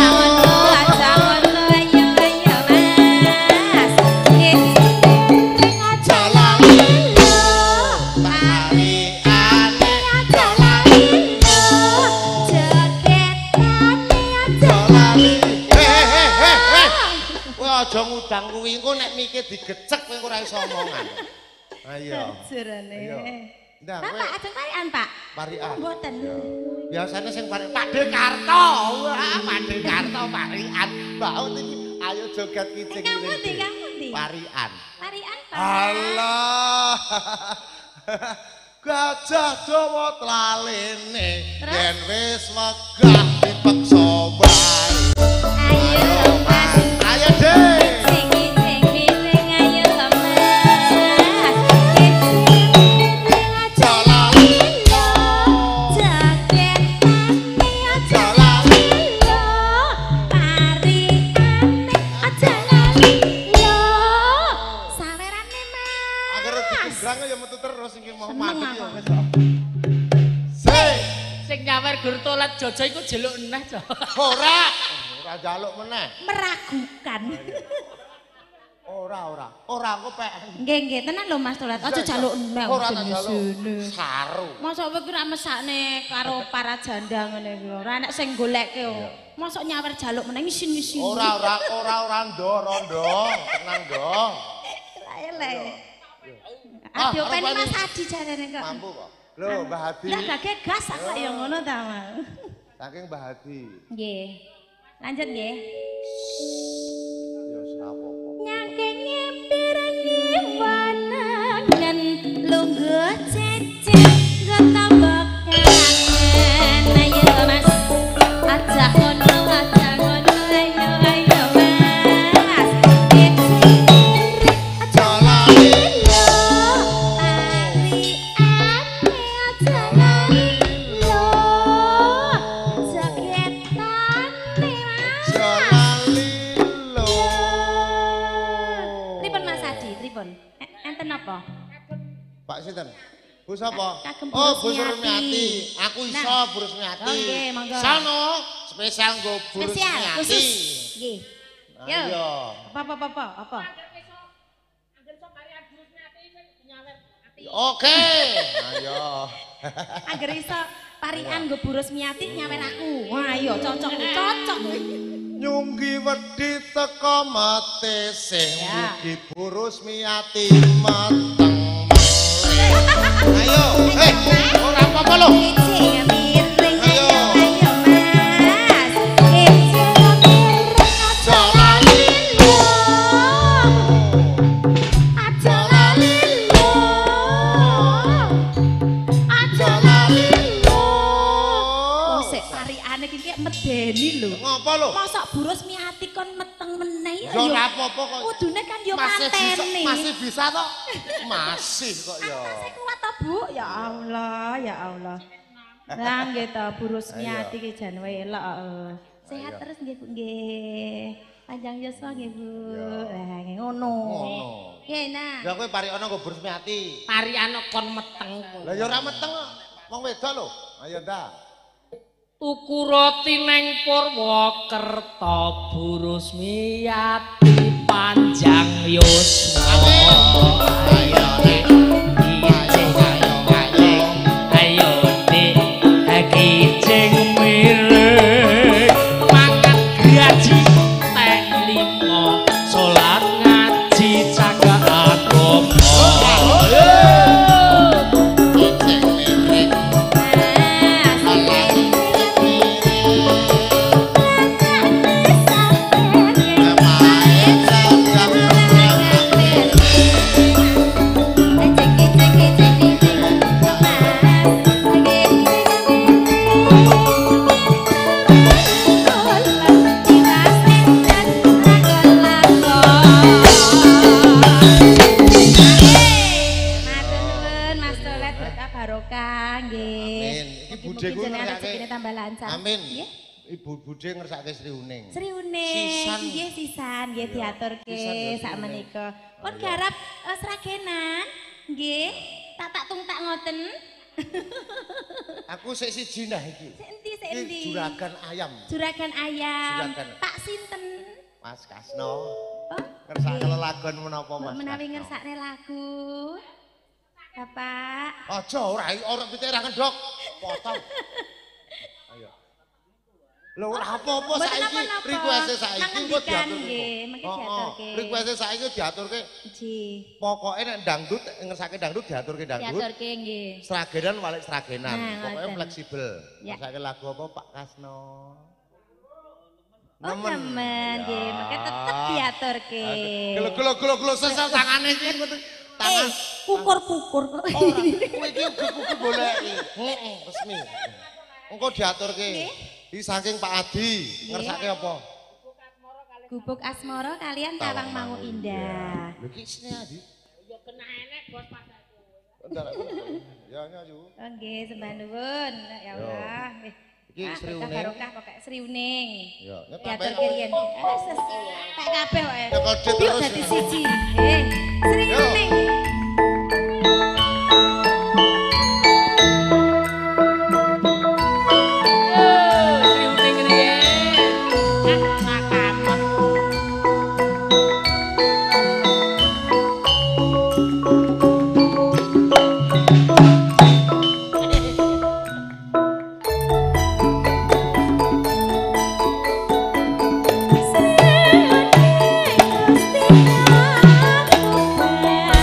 Aja ngudang kuwi engko nek mikir digecek kowe ora iso omongan. Ayo. Jerane. Ndang Bapak ajeng parian, Pak. parian. Mboten. Biasanya sing parian Pak Dekarto. Wah, Pak Dekarto parian. Mbak iki ayo joget kicing Ngerti, ini. ngerti. Parian. Parian, Pak. Allah. Gajah dawa tlalene yen wis wegah dipeksa bae. Ayo, Mas. Ayo deh. Sing nyawer Gur Tolet Jojo iku jeluk eneh, Jo. Ora njaluk meneh. Meragukan. Ora engko pek. Nggih, tenan lho Mas Tolet. Aja jaluk eneh Ora tak sini. jaluk. Saru. Mosok kowe ora mesakne karo para janda ngene iki. Ora enek sing goleke. Mosok nyawer jaluk meneh ngisin-ngisin. Ora rondo. Tenang, Do. Elek. Aduh, pengen Mas Adi jarene kok. Mampu kok. Lho, Mbah Hadi. Lah gak gas kaya ngono ta, Mas. Saking Mbah Hadi. Nggih. Lanjut nggih. Ya wis ora apa-apa. Nyangke nyepir kiwanangan lungguh cecek nggo tambah kangen. sinten? Bu sapa? Kagem Bu Oh, Bu Rusmiati. Rusmiati. Aku iso Nah. Bu Rusmiati. Oh, nggih, monggo. Sono spesial nggo Bu Spesial Rusmiati. khusus. Nggih. Yo. Ayo. Apa? Oke. Ayo. Angger iso parian nggo Bu Rusmiati nyawer aku. Wah, ayo cocok kuwi. Nyunggi wedi teka mate sing Ya. mugi Bu Rusmiati meteng meleh. Ayo, ora apa-apa lho. Ece miring Ayo. ayo Mas. Ece miring aja lali lho. Aja lali lho. Aja lali lho. Oh, sik tariane iki kek medeni lho. Ngopo lho? Mosok Bu Rusmiati kon meteng meneh Ya ora apa-apa kok. Kudune kan yo Masih bisa, mateni. masih bisa toh? Masih kok ya. Masih kuat ta, Bu? Ya Allah, ya Allah. Lah nggih ta Bu Rusmiati ki jan welok. Sehat Ayo. terus nggih Bu nggih. Panjang yuswa nggih Bu. Ya. Lah nggih ngono. Ngono. Nggih nah. Ya kowe pari ana nggo Bu Rusmiati. Pariano kon meteng. Lah ya ora meteng kok. Wong wedok lho. Ayo ndak. Tuku roti neng Purwokerto Bu Rusmiati panjang yuswa. Ayo dik, ayo dik, kijing miring, makan gaji tek limo, sholat ngaji jaga agama. Mas Tolet berkah barokah nggih. Amin. Iki budhe ku jenengan ngersake. rezekine tambah lancar. Amin. Nggih. Ibu budhe ngersake Sri Uning. Sri Uning, Sisan. nggih sisan, nggih diaturke Sisan ya, Sri sak Uning. menika. Pun garap sragenan, nggih. Tak tungtak ngoten. Aku sik siji nah iki. Sik endi, sik Iki endi? juragan ayam. Juragan ayam. Juragan. Pak sinten? Mas Kasno. Oh, Ngersake nggih. lelagon menapa Mas? Menawi Kasno? ngersakne lagu. Bapak. Aja ora pitik ra ngendhok. Potong. Ayo. Lho ora apa-apa Mboten saiki. napa-napa. Request saiki Nang kok ngendikan, diaturke. nggih, mengke diaturke. Request saiki diaturke. Ji. Pokoke nek dangdut ngersake dangdut diaturke dangdut. Diaturke nggih. Sragenan walik sragenan. Nah, Pokoknya ngoten. fleksibel. Ya. Ngersake lagu apa Pak Kasno? Oh nemen nggih, mengke tetep diaturke. Gelo sesel tangane iki ngoten. Tangan. Kukur-kukur kok. Ora, kowe iki kuku goleki. Heeh, resmi. Engko diaturke. Iki saking Pak Adi, ngersake apa? Gubuk Asmara kalian Tawang Mangu Indah. Lho iki sine Adi. Ya kena enek bos padaku. Bentar. Ya nyanyi. Oh nggih, sembah nuwun. Ya Allah. Nggih. Iki Sri berkah Uning. barokah pokoke Sri Uning. Ya, nek Diaturke riyen. Tak kabeh wae. Ya, kode Yuk terus. dadi siji. Sri Yo. Uning. Sri Uning ngene iki. Makamen. Sri Uning Gusti Prabu.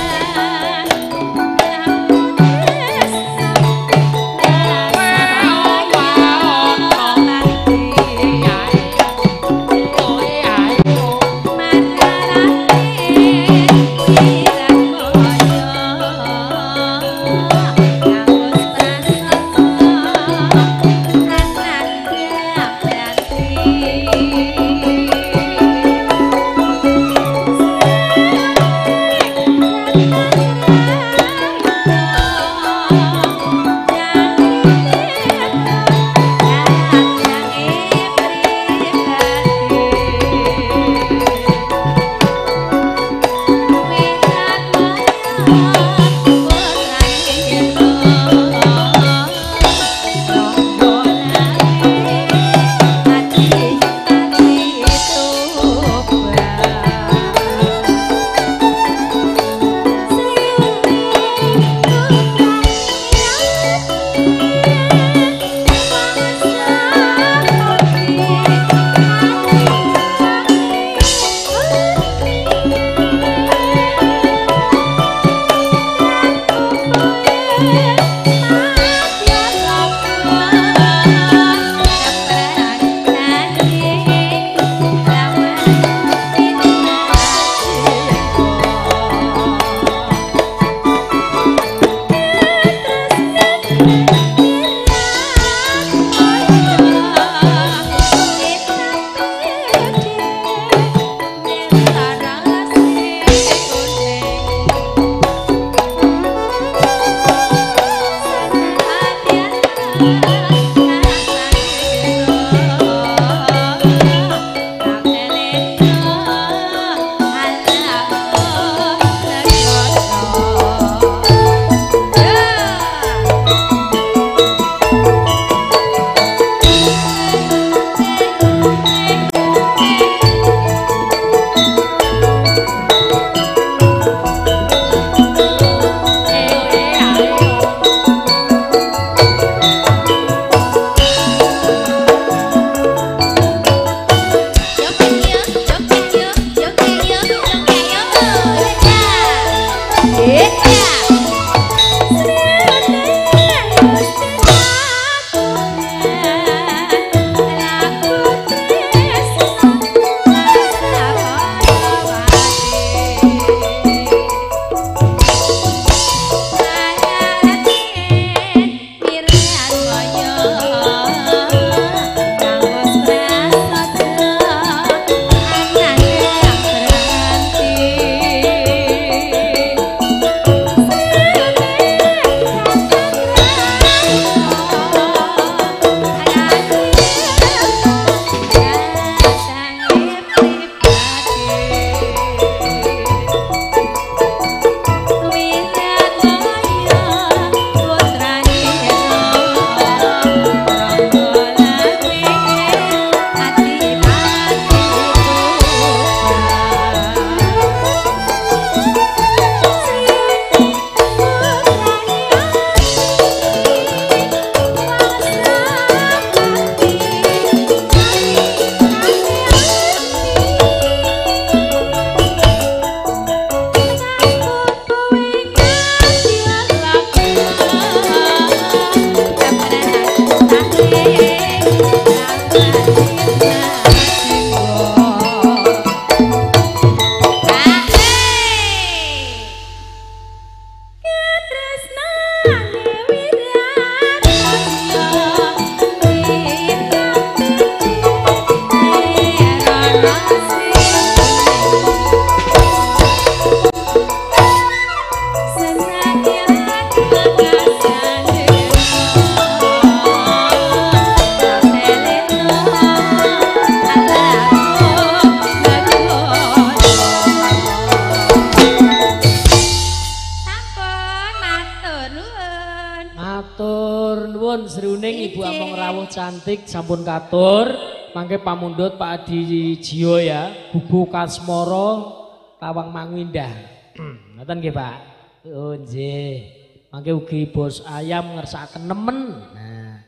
Ibu Among rawuh cantik sampun katur. Mangke pamundhut Pak Adi Jio ya. Bubuk Kasmoro Tawang Mangindah. Ngoten nggih, Pak. Oh nggih. Mangke ugi Bos Ayam ngersakaken nemen. Nah.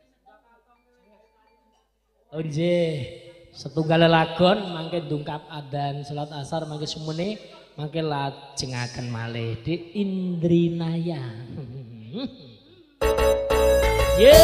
Oh nggih. Setunggal lagon mangke ndungkap adzan salat asar mangke sumene mangke lajengaken malih di Indrinaya. Yo.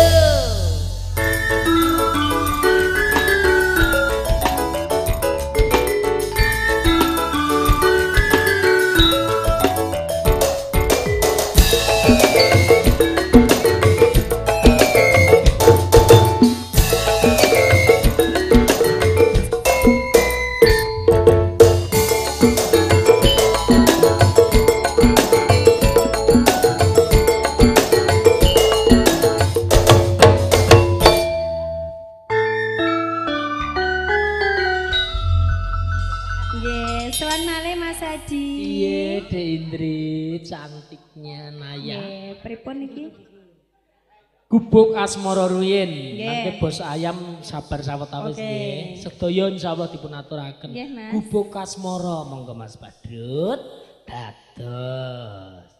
Iya, Dek Indri, cantiknya Naya. Pripun iki? Gubuk Asmara Ruyin. Nanti Bos Ayam sabar sawetawis nggih. Sedaya insyaallah dipun aturaken. Gubuk Asmara monggo Mas Badrut. Dados.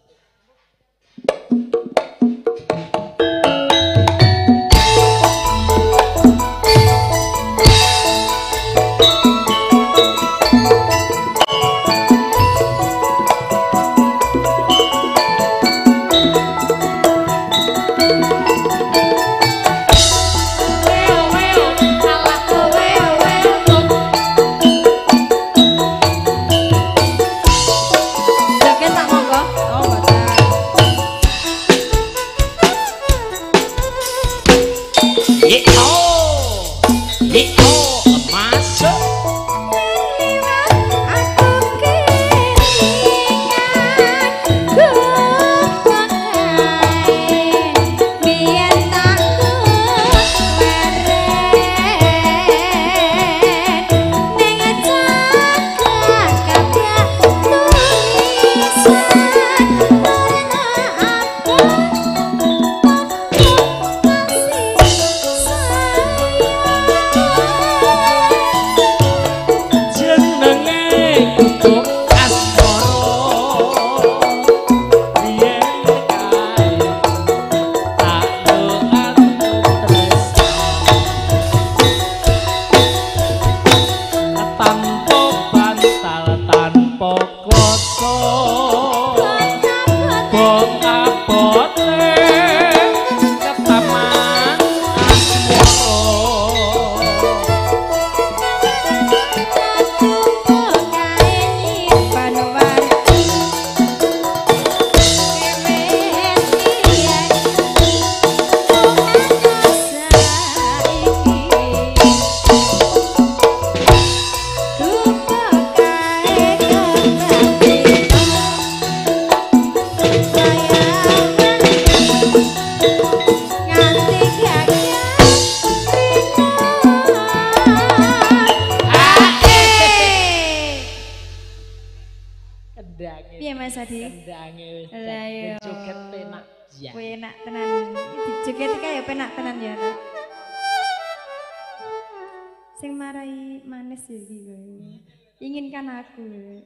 Inginkan aku.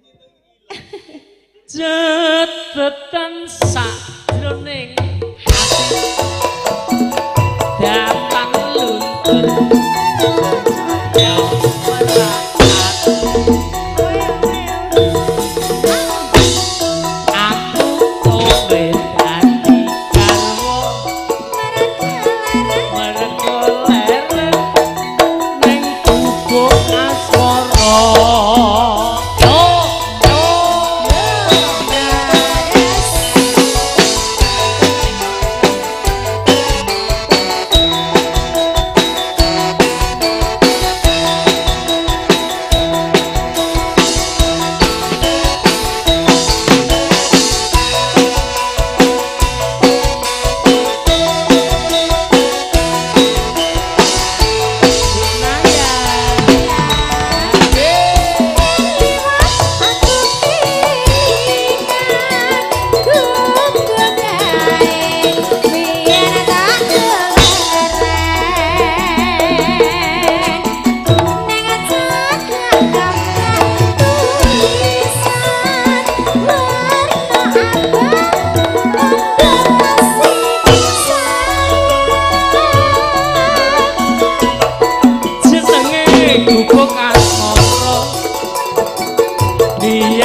Jetetan sakjroning ati datang luntur ya aku kowe dadi karwo mergo leren ning gubuk asmara.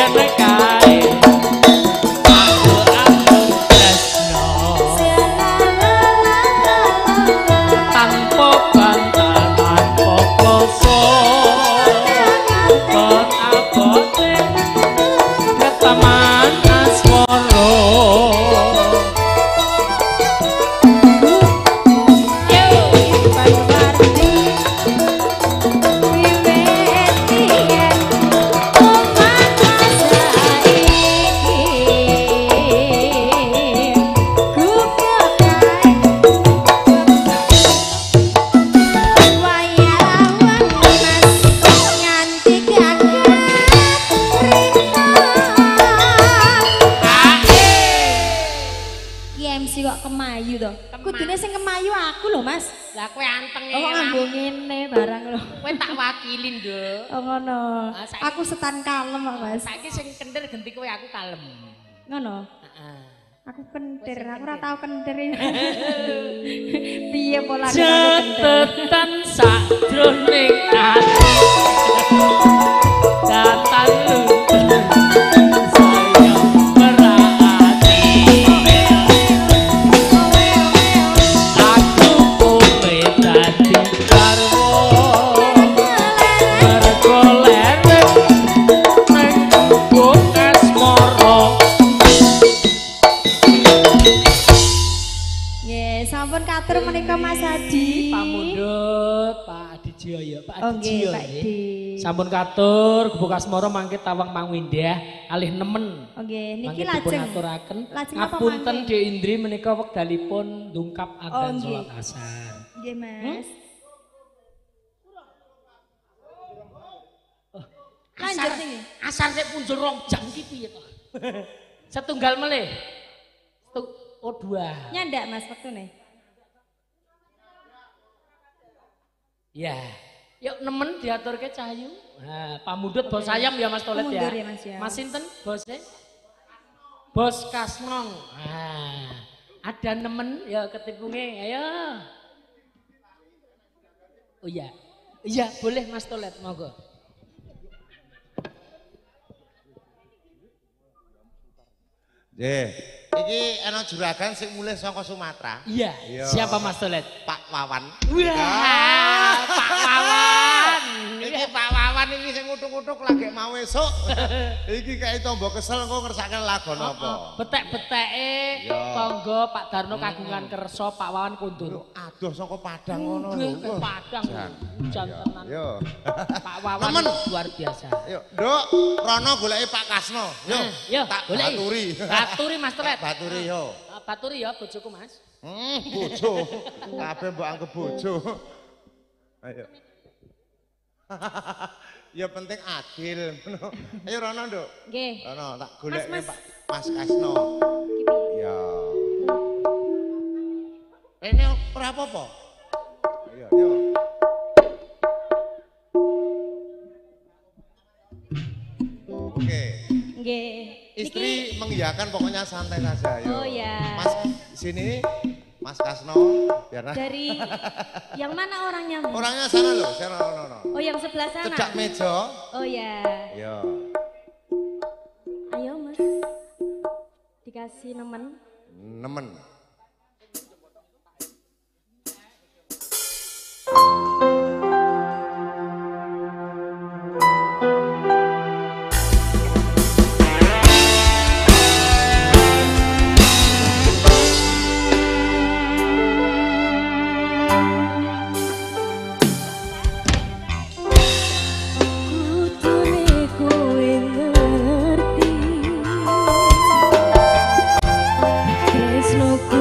Kudune sing kemayu aku lho, Mas. Lah kowe anteng Oh, nganggo ngene barang lho. Kowe tak wakili, Nduk. Oh, ngono. Aku setan kalem kok, Mas. Saiki sing kentir ganti kowe aku kalem. Ngono. Heeh. Aku kentir, aku ora tau kentir. Piye polane Cetetan sakjroning ati. Datang katur menika Mas Adi. Pak Mundut, Pak Adi Jaya, Pak Adi Jaya. Sampun katur Gebuk Asmara mangke tawang Mang Windah alih nemen. Nggih, niki Mangke dipun lajeng. aturaken. Lajeng apa Ngapunten mangke? Dek Indri menika wekdalipun ndungkap adzan nggih. salat asar. Nggih, Mas. Lanjut niki. Asar sik punjul 2 jam iki piye to? Setunggal melih. Oh, 2. Nyandak Mas wektune. Ya. Yuk nemen diaturke Cahyu. Nah, Pak Mundut bos ayam ya Mas Tolet ya. Mundur ya, Mas, ya. Mas sinten bosnya? Bos Kasnong. Nah, ada nemen ya ketipunge. Ayo. Oh iya. Iya, boleh Mas Tolet, monggo. Iki ana juragan sing mulih saka Sumatera. Iya. Iya. Siapa Mas Tolet? Pak Wawan. Wah, Pak Wawan. Iki Pak Wawan iki sing ngutuk-ngutuk lagi mau esuk. Iki kayak tombo kesel engko ngersake lagon apa. Betek-beteke Iya. tangga Pak Darno kagungan kersa Pak Wawan kundur. Aduh saka Padang ngono lho. Ke Padang. Hujan tenan. Yo. Pak Wawan Nemen. luar biasa. Yo, Nduk, rono goleki Pak Kasno. Yo, Yo, tak boleh. baturi. Baturi Mas Tolet. Baturi yo. Baturi ya bojoku Mas. Bojo. Kabeh mbok anggap bojo. Ayo. Ya penting adil. Ayo rono, Nduk. Nggih. Rono tak golek Mas. Pak Mas Kasno. Ya. Ini ora apa-apa. Ayo, yo. Oke. Nggih. Istri mengiyakan pokoknya santai saja. Yo. Oh, ya. Mas sini Mas Kasno biar Dari yang mana orangnya? Mas? orangnya sana loh, sana no. Oh, yang sebelah sana. Cedak meja. Oh ya. Yo. Ayo Mas. Dikasih nemen. Nemen. Kudune kowe ngerti. Tresnoku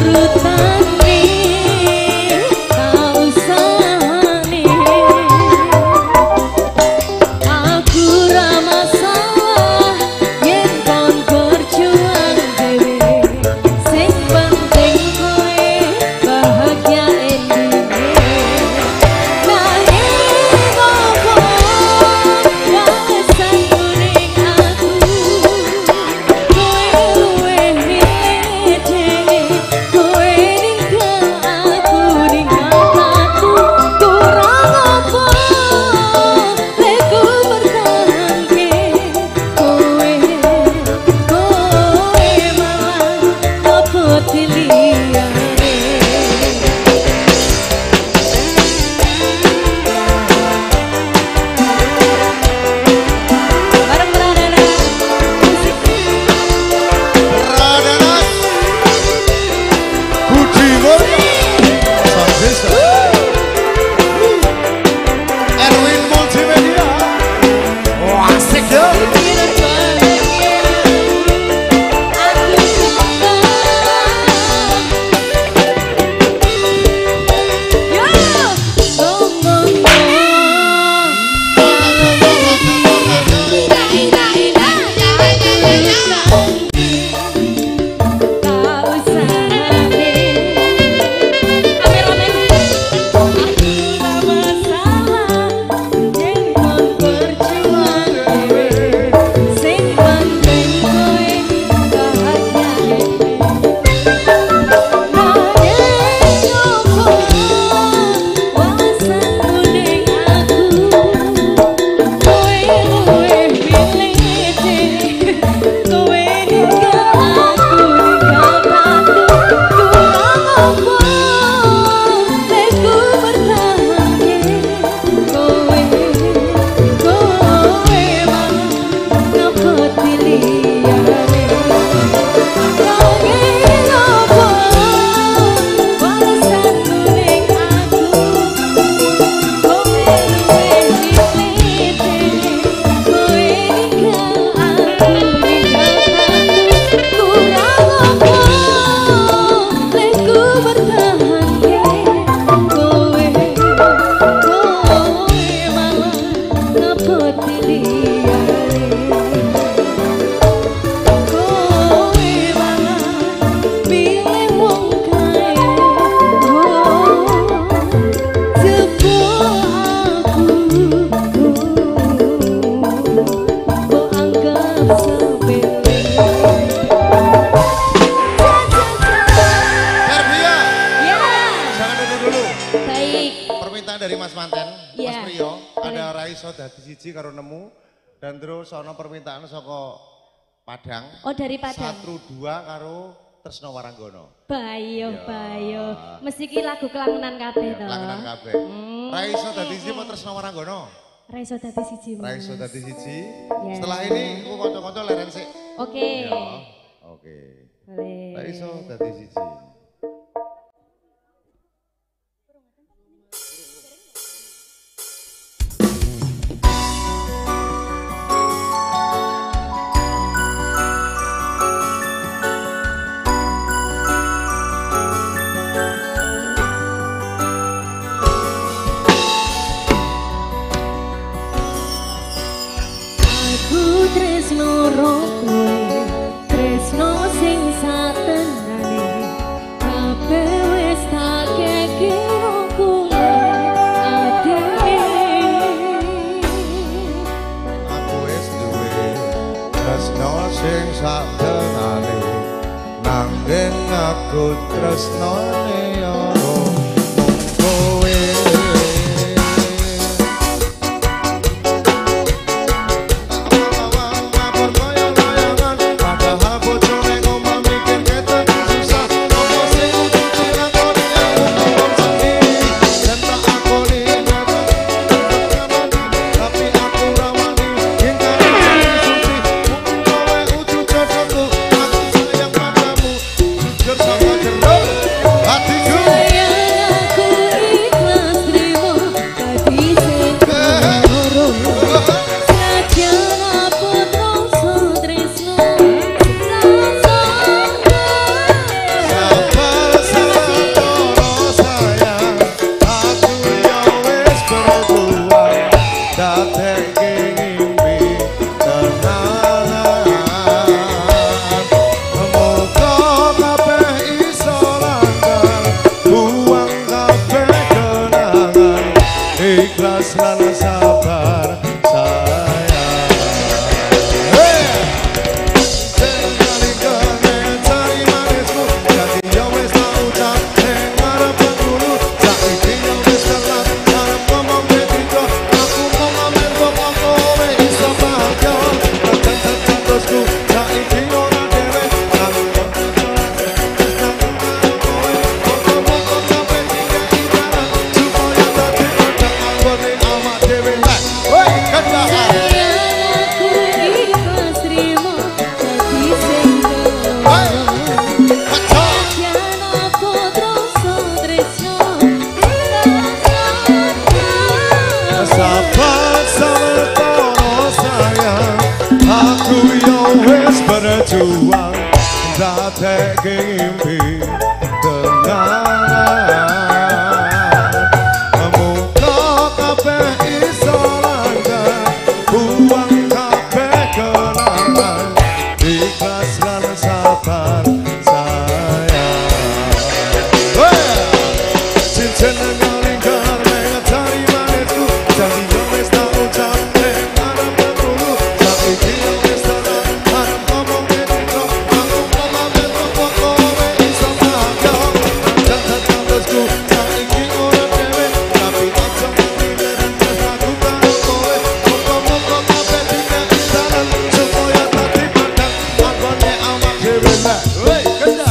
dadi siji karo nemu dan terus ana permintaan saka Padang. Oh dari Padang. Satru 2 karo Tresno Waranggono. Bayo bayo. Mesti ki lagu kelangenan kabeh to. Kelangenan kabeh. Ra iso dadi siji apa Tresno Waranggono? Ra iso dadi siji. Ra iso dadi siji. Setelah ini aku kanca-kanca leren sik. Oke. Oke. Boleh. Ra iso dadi siji. Tresno roto, tresno sing satenane, kabeh wis tak kekira kowe atine. Aku wis duwe tresno sing satenane, nanging aku tresnone ora kowe. Hatiku Datek ngimpi tenanan muka kabeh iso langgar buang kabeh kenangan ikhlas lan sabar sayang cincin ngelingkar mengetari manetku janji yang wis tak ucap ning arep ketulu saiki yang wis tak arep ngomong itu aku pamit kok kowe iso mangga jangan terusku saiki ora dhewe tapi aja mikirin aku karo kowe muga-muga kabeh dikek dalan supaya dadi padang ambane awak dhewe mbak woi kendang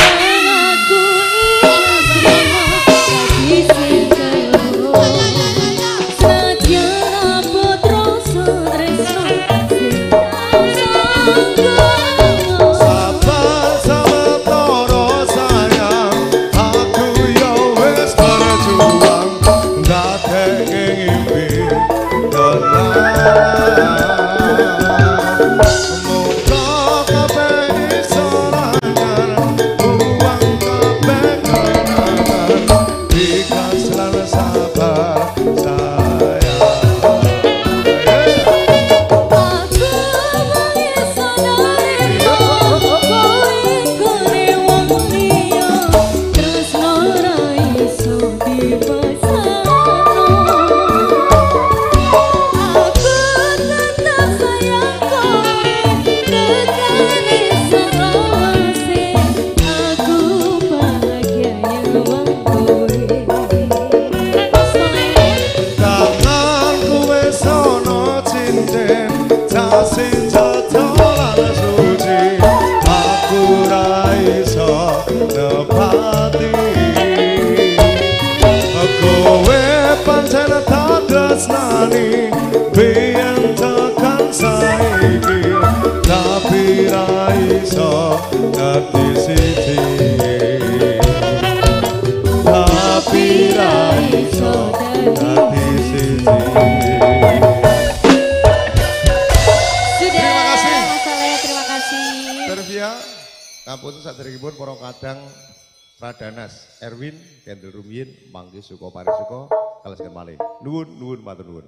Ngapunten saderengipun para kadang Pradanas Erwin Kendel Rumiyin mangke suka parisuka kalesken malih nuwun matur nuwun.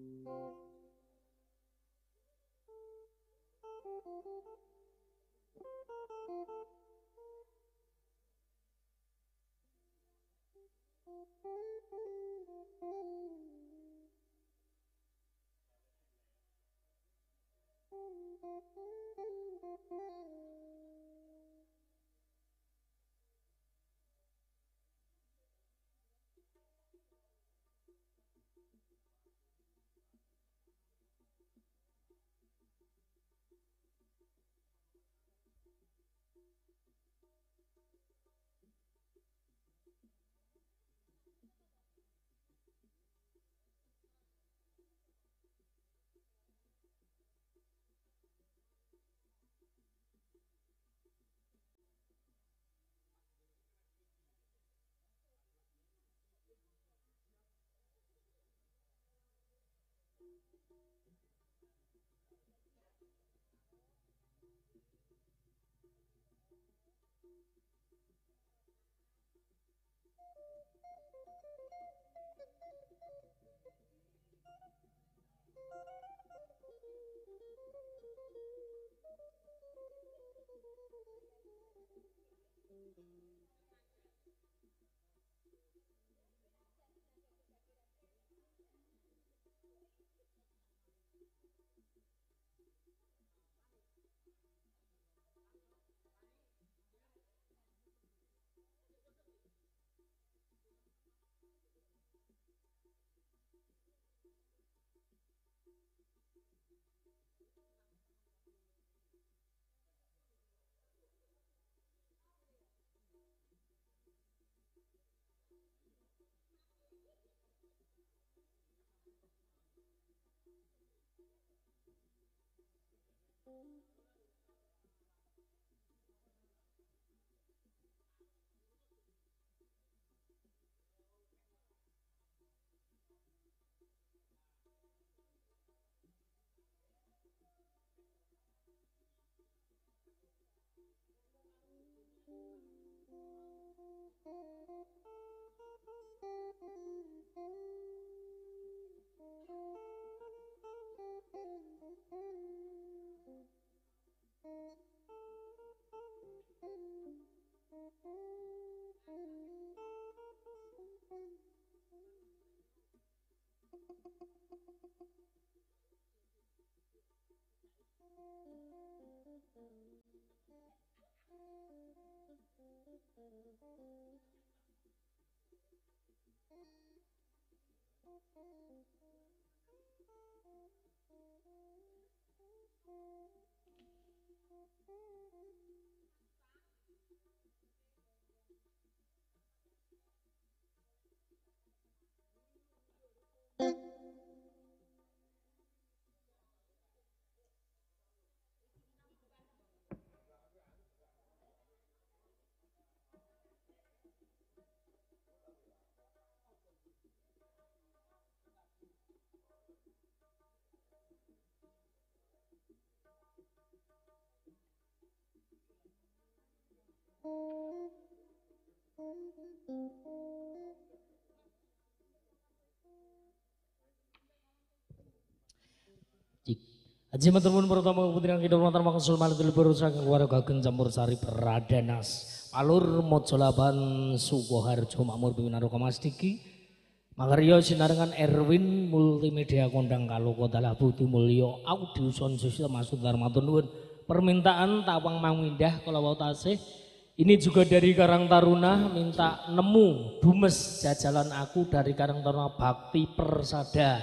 Haji maturnuwun pertama putrian kita matur maksul malih lebur saking warga Gageng Campur Sari Pradanas Palur Mojolaban Sukoharjo Makmur Pinaraka Mastiki Makarya sinarengan Erwin Multimedia Kondang Kaloka Dalah Budi Mulya Audio Sound System Masudar matur nuwun permintaan Tawang Mangindah kala wau tasih ini juga dari Karang Taruna minta nemu Dumes Jajalan Aku dari Karang Taruna Bakti Persada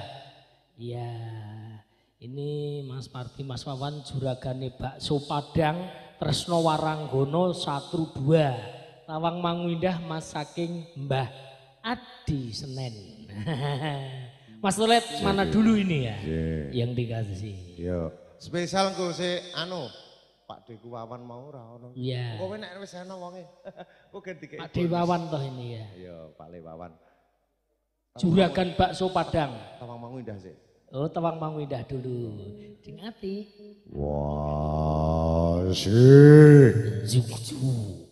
ya. Ini Mas Parti, Mas Wawan, Juragane Bakso Padang, Tresno Waranggono, Satru 2, Tawang Mangindah, Mas saking Mbah Adi Senen. Mas Tolet, mana dulu ini ya yang dikasih? Yo, spesial engko si anu Pak Deku Wawan mau ora ono. Iya. Kowe nek wis ana wonge. Kok ganti Pak Dewawan toh ini ya. Iya, Pak Lewawan. Juragan Bakso Padang. Tawang Mangindah sih. Oh, Tawang Mangindah dulu. Ding ati. Wah, sih. Zuju.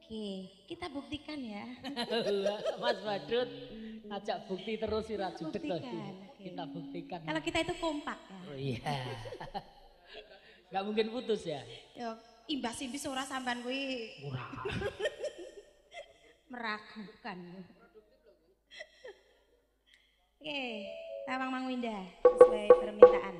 Oke, kita buktikan ya. Mas Badut ngajak bukti terus si Rajudek Buktikan, tadi. oke. Kita buktikan. Kalau kita itu kompak ya. Oh iya. Gak mungkin putus ya? Yo, imbas-imbis ora sampean kuwi Murah. meragukan. Oke, Tawang Mang Winda sesuai permintaan.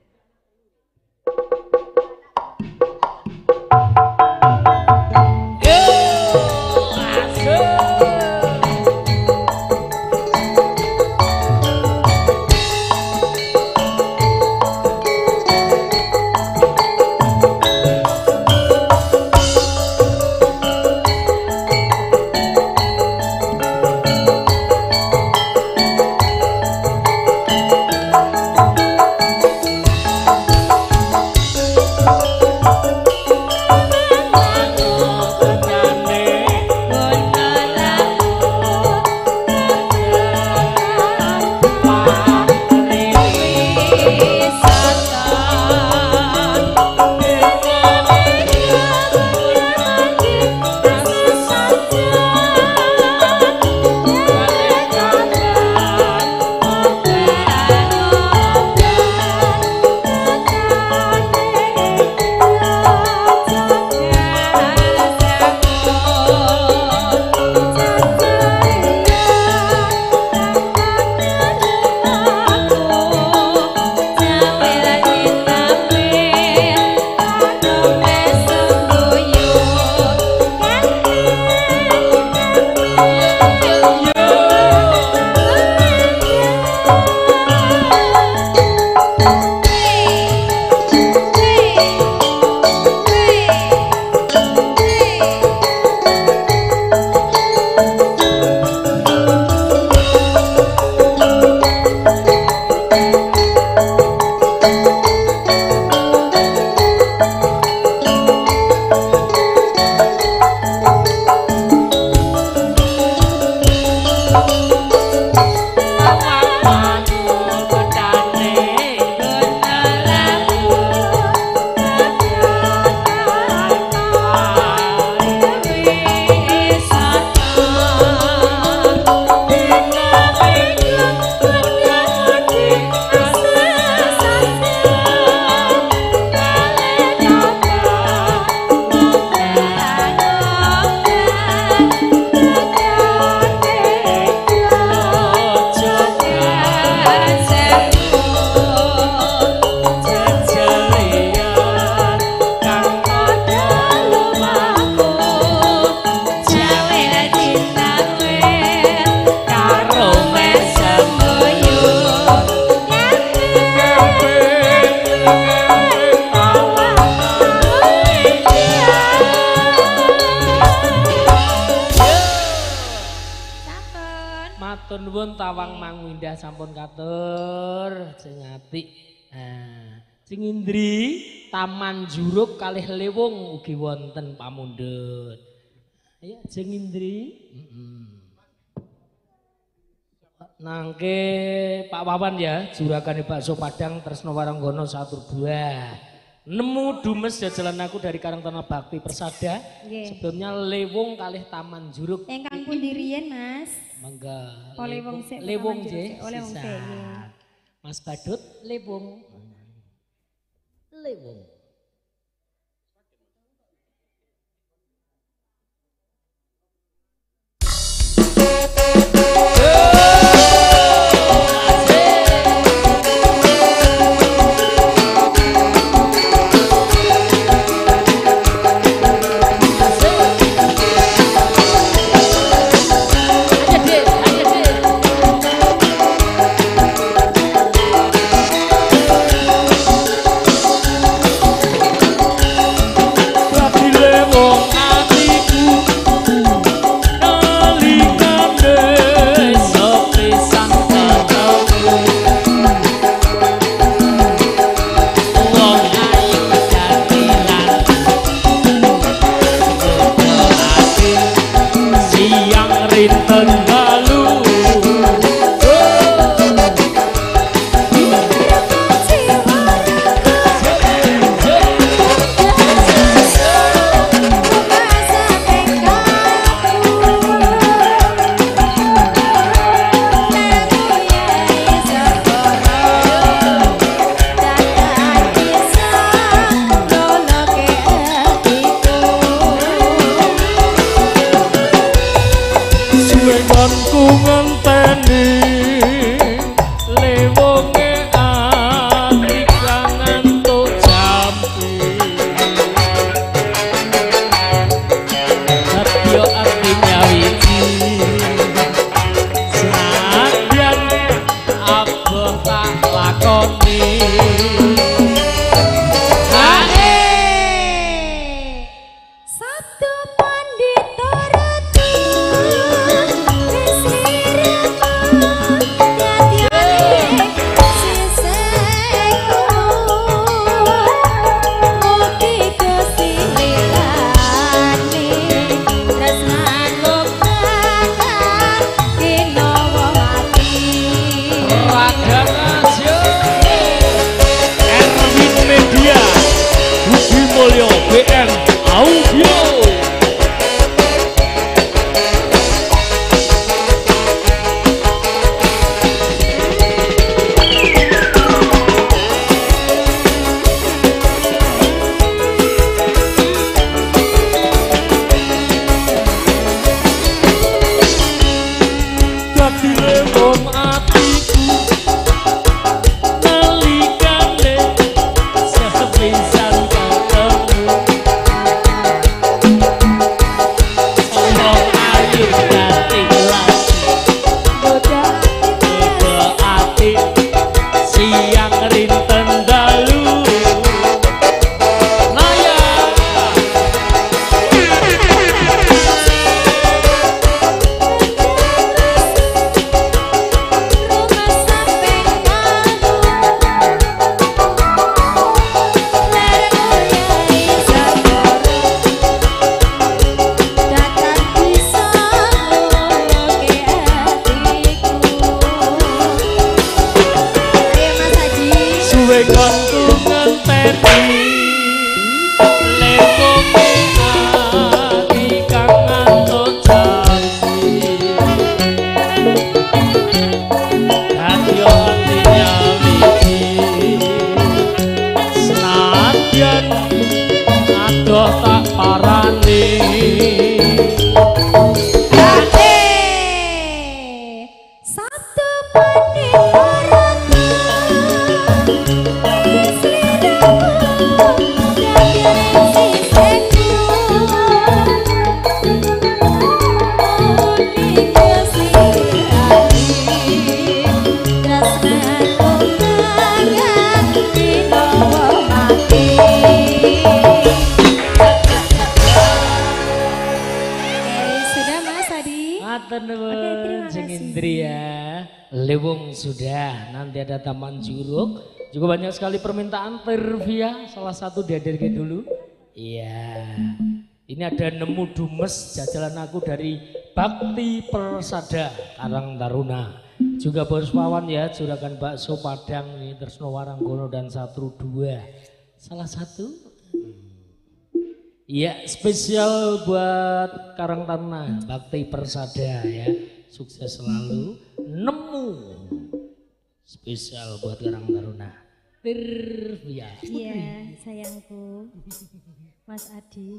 Tawang Mang Winda sampun katur sing apik. Nah, sing Indri Taman Juruk kalih Lewung ugi wonten pamundhut. Ayo sing Indri. Nangke Pak Wawan ya, juragane bakso Padang Tresno Waranggono 1 2. Nemu Dumes jajalan aku dari Karangtaruna Bakti Persada. Sebelumnya Lewung kalih Taman Juruk. Ingkang pundi riyen, Mas? Mangga. Oh, Lewung sik. Lewung nggih. Oh, Lewung sik. Mas Badut Lewung. Lewung. konku ngenteni lewonge ati kang ngantuk jampi satya artinya wiji senadyan abah tak lakoni BN Audio. Dadi lewon atiku nalikane sepisan tak parani satu Lewung sudah, nanti ada Taman Juruk, juga banyak sekali permintaan Tervia, salah satu dihadirkan dulu. Iya, ini ada Nemu Dumes, jajalan aku dari Bakti Persada, Karang Taruna. Juga Bos Pawan ya, juragan bakso Padang nih, Tresno Waranggono dan Satru 2. Salah satu. Iya, spesial buat Karang Taruna, Bakti Persada ya. Sukses selalu. Nemu spesial buat Karang Taruna. Tervia. Iya, sayangku. Mas Adi.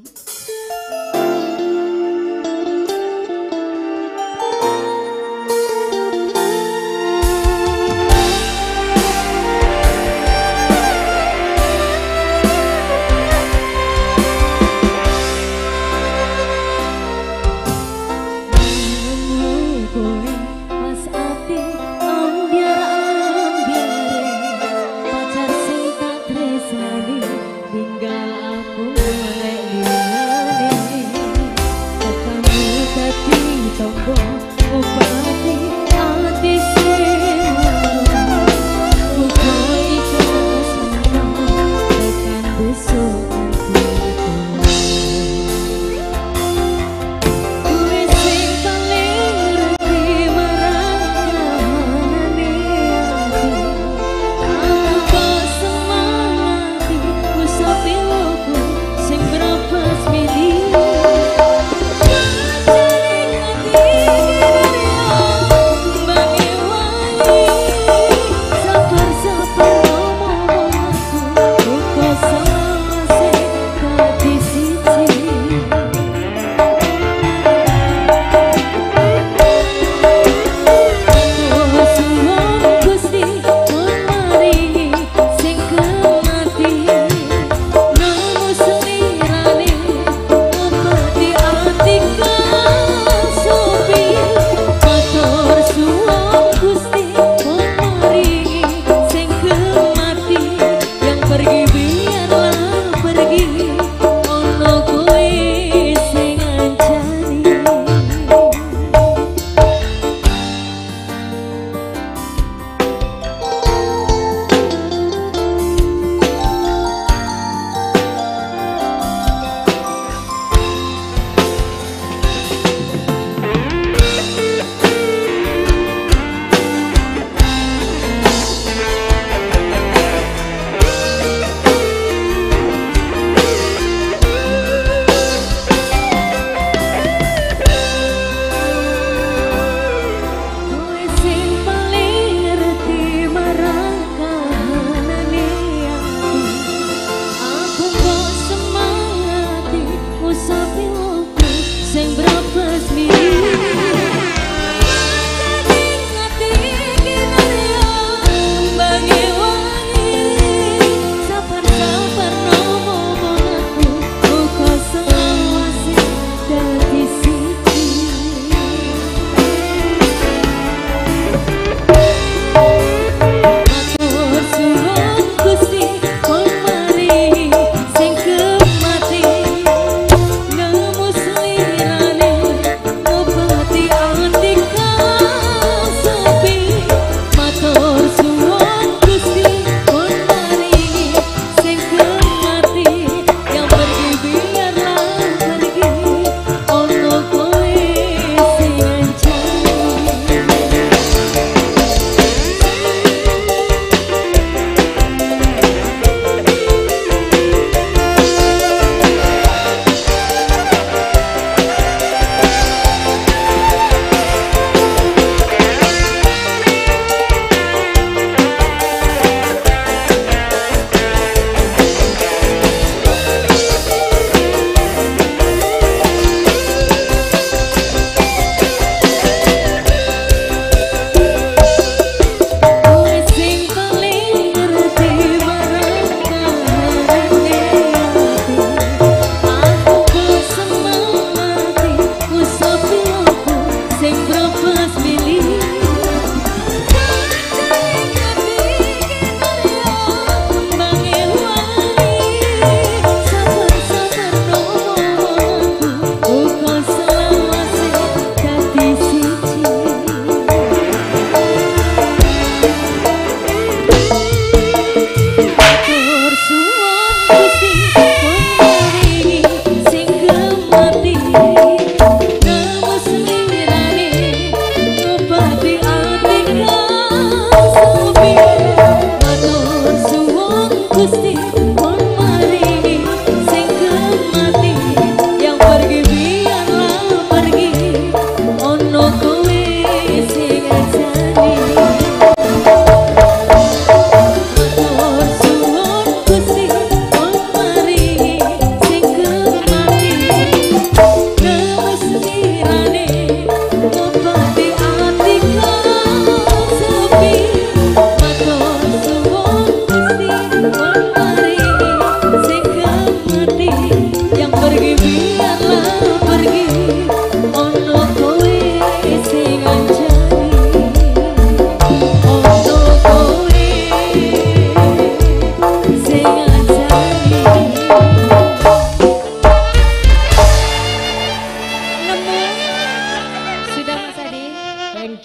Tinggal aku boleh lihat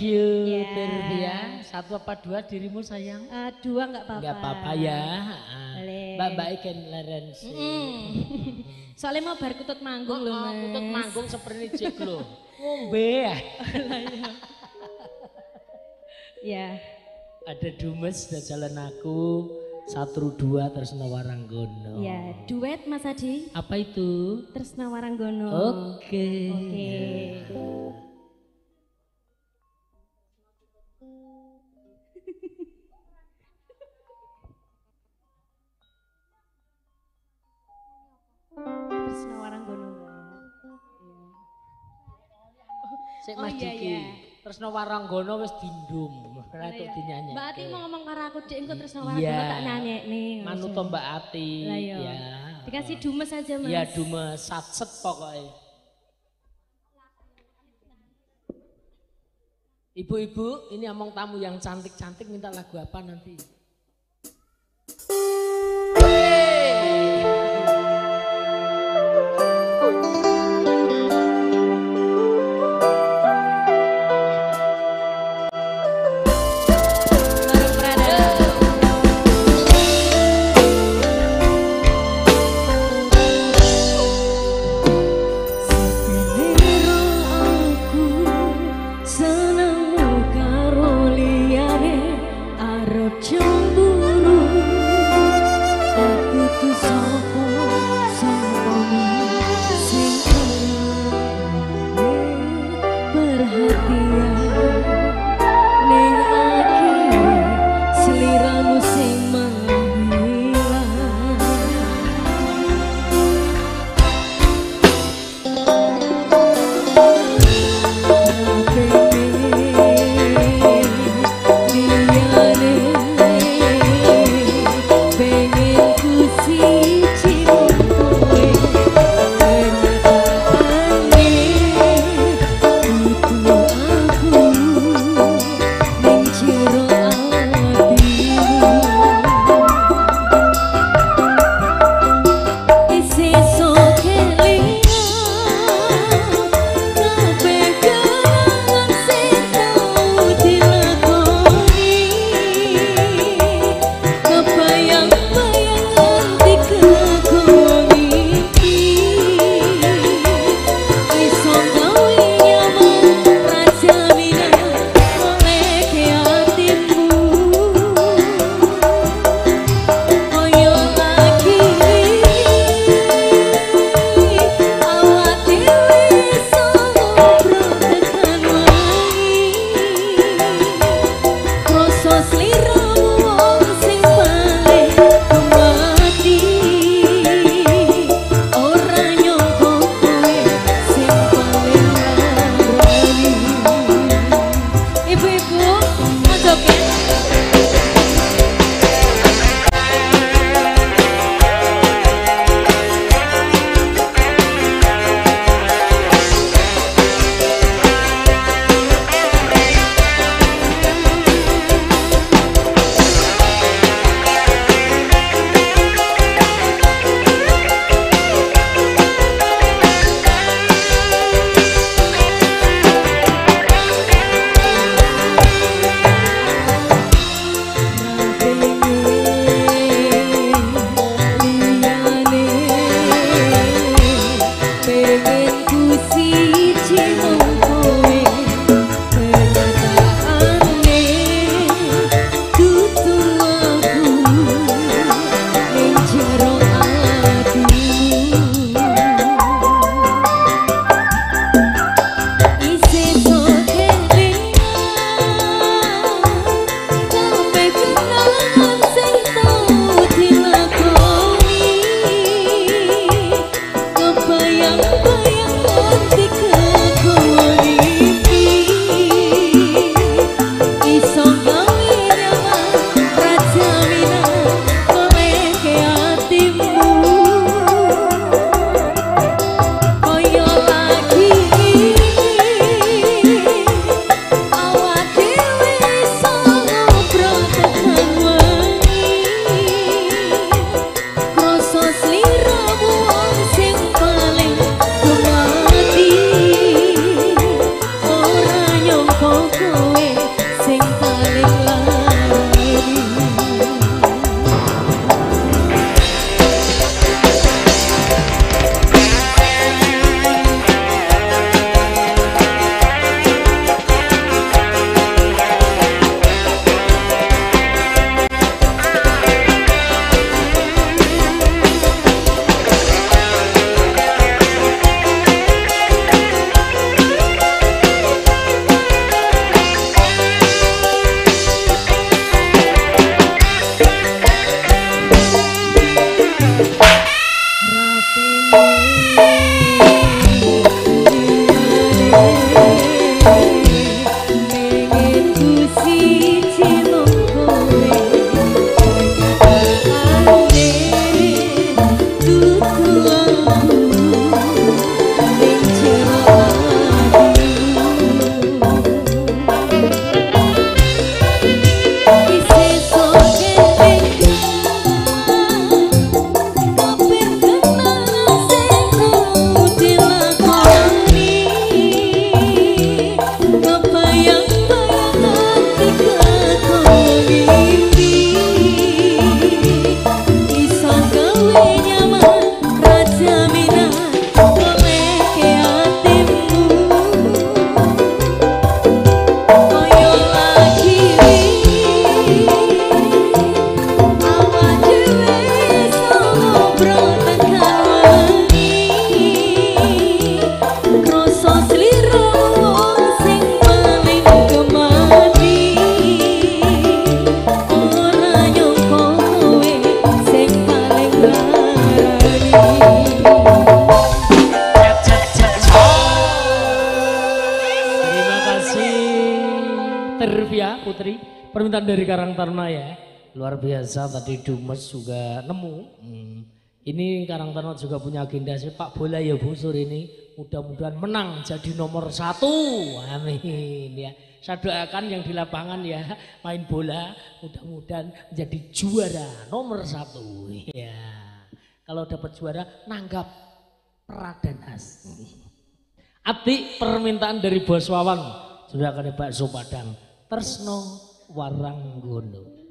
you Ya. Tervia. Satu apa dua dirimu sayang? Dua nggak apa-apa. Enggak apa-apa ya. Boleh. Mbak ikan leren sih. Soalnya mau bar kutut manggung loh Mas. Kutut manggung seperti cek lo. Ngombe ya. Ya. Ada Dumes dan Jalan Aku, Satru 2 Tresna Waranggono. Ya, duet Mas Adi. Apa itu? Tresna Waranggono. Oke. Oke. Tresna Waranggono. Sik Oh, Mas iya, Diki. iya. Tresna Waranggono wis dindum. Ora tok dinyanyi. Mbak Ati mau ngomong karo aku Dik, engko Tresna Iya. Waranggono tak nyanyekne. Manut to Mbak Ati. Lah iya. Ya. Dikasih dumes aja Mas. Iya Dumes satset pokoknya. Ibu-ibu, ini omong tamu yang cantik-cantik minta lagu apa nanti? Baru Prada. Seneng karo liyane arep cemburu aku tuh sapa sing perhatian ning akhire sliramu sing menghilang. Aku Putri, permintaan dari Karang Taruna ya, luar biasa. Tadi Dumes juga nemu. Ini Karang Taruna juga punya agenda sepak bola ya Bu sore ini. Mudah-mudahan menang jadi nomor 1. Amin ya. Saya doakan yang di lapangan ya main bola mudah-mudahan menjadi juara nomor 1 ya. Kalau dapat juara nanggap Pradanas. Atik permintaan dari Bos Wawan sudah akan bakso Padang. Tresno Waranggono.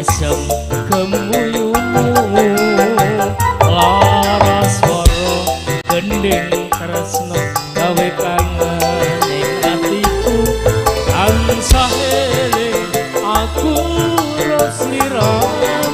mesem kemuyumu laras waro gending tresno gawe kangen ing atiku tansah eling aku sliramu.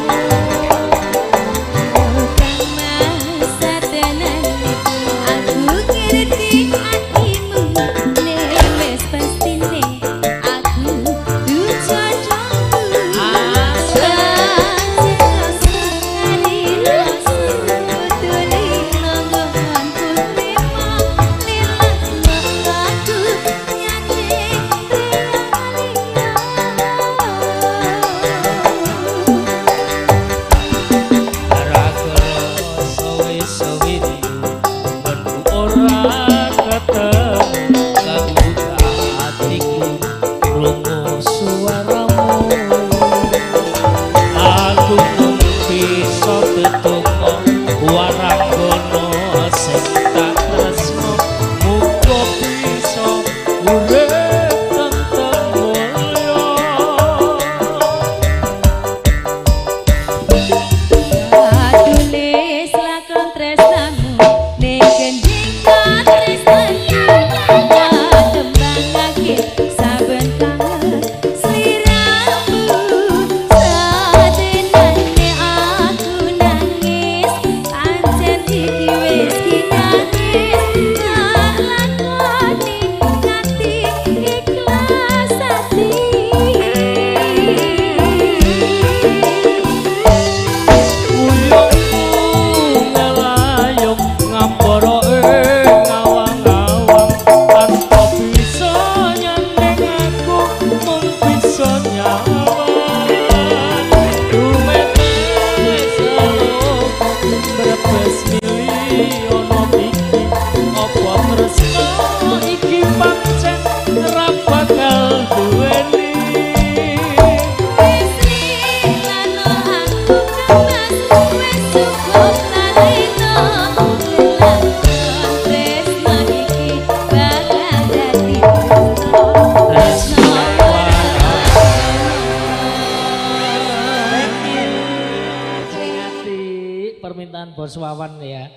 Bos Wawan ya,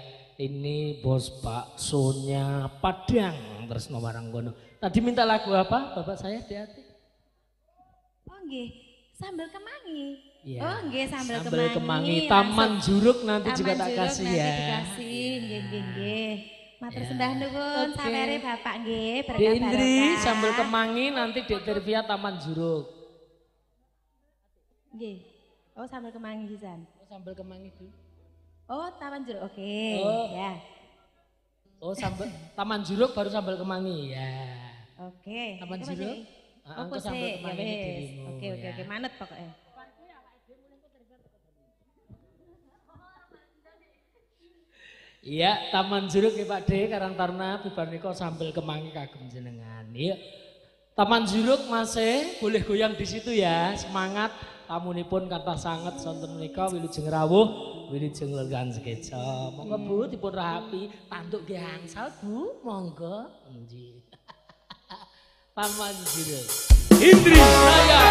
ini bos baksonya Padang terus nomarang gono. Tadi minta lagu apa bapak saya di hati? Oh nggih, sambal kemangi. Ya, Oh nggih, sambal kemangi. kemangi. Taman Juruk nanti Taman juga tak Juruk kasih nanti ya. Dikasih, nggih. Matur Ya. sembah nuwun, Oke. sawere Bapak nggih, Di berkah Indri barokah. sambal kemangi nanti di Tervia Taman Juruk. Nggih. Oh sambal kemangi pisan. Sambal kemangi dulu. Oh Taman Juruk, oke. Oh. Ya. Oh sambal Taman Juruk baru sambal kemangi ya. Oke. Taman Iki Juruk? masih- Ah, Oh, engko sambal sih, ya kemangi wis. dirimu, Oke, ya. manut pokoknya. Iya, Taman Juruk ya Pak D, Karang Taruna, Bibar Niko sambal kemangi kagem jenengan. Iya. Taman Juruk masih boleh goyang di situ ya, semangat. Tamunipun kathah sanget sonten menika wilujeng rawuh, wilujeng lelgan sekeca. Monggo Bu dipun rahapi, tanduk nggih angsal Bu, monggo. Nggih. Taman Juruk. Indri saya.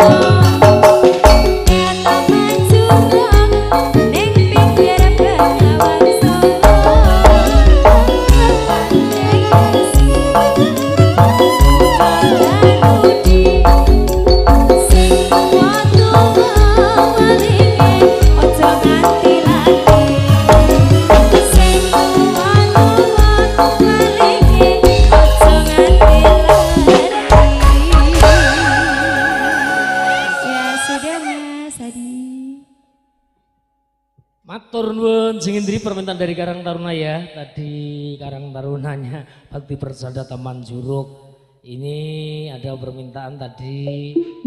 Matur nuwun sing indri permintaan dari Karang Taruna ya. Tadi Karang Tarunanya Bakti Persada Taman Juruk. Ini ada permintaan tadi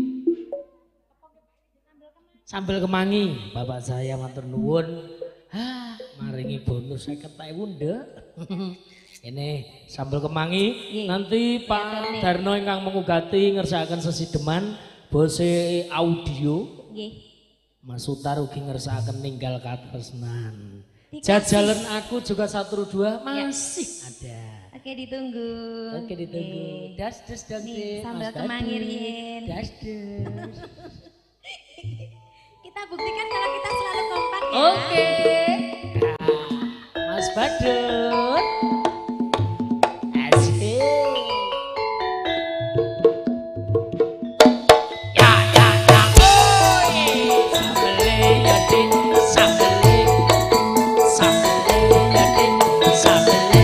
sambal kemangi. Bapak saya matur nuwun. Maringi bonus 50.000 nduk. Ini sambal kemangi. Nanti Pak Darno ingkang mengugati ngersakaken sesideman bose audio. Nggih. Mas Sutar ugi ngersakaken ninggal katresnan. Jajalan aku juga 1 2 masih ada. Oke ditunggu. Oke ditunggu. Das des dong Nih, deh. sambal Mas kemangi Dadu. Rien. Das des. Kita buktikan kalau kita selalu kompak ya. Oke. Mas Badut. Asik. Ya ya ya. Sambele ya dik, sambele. Sambele ya dik, sambele.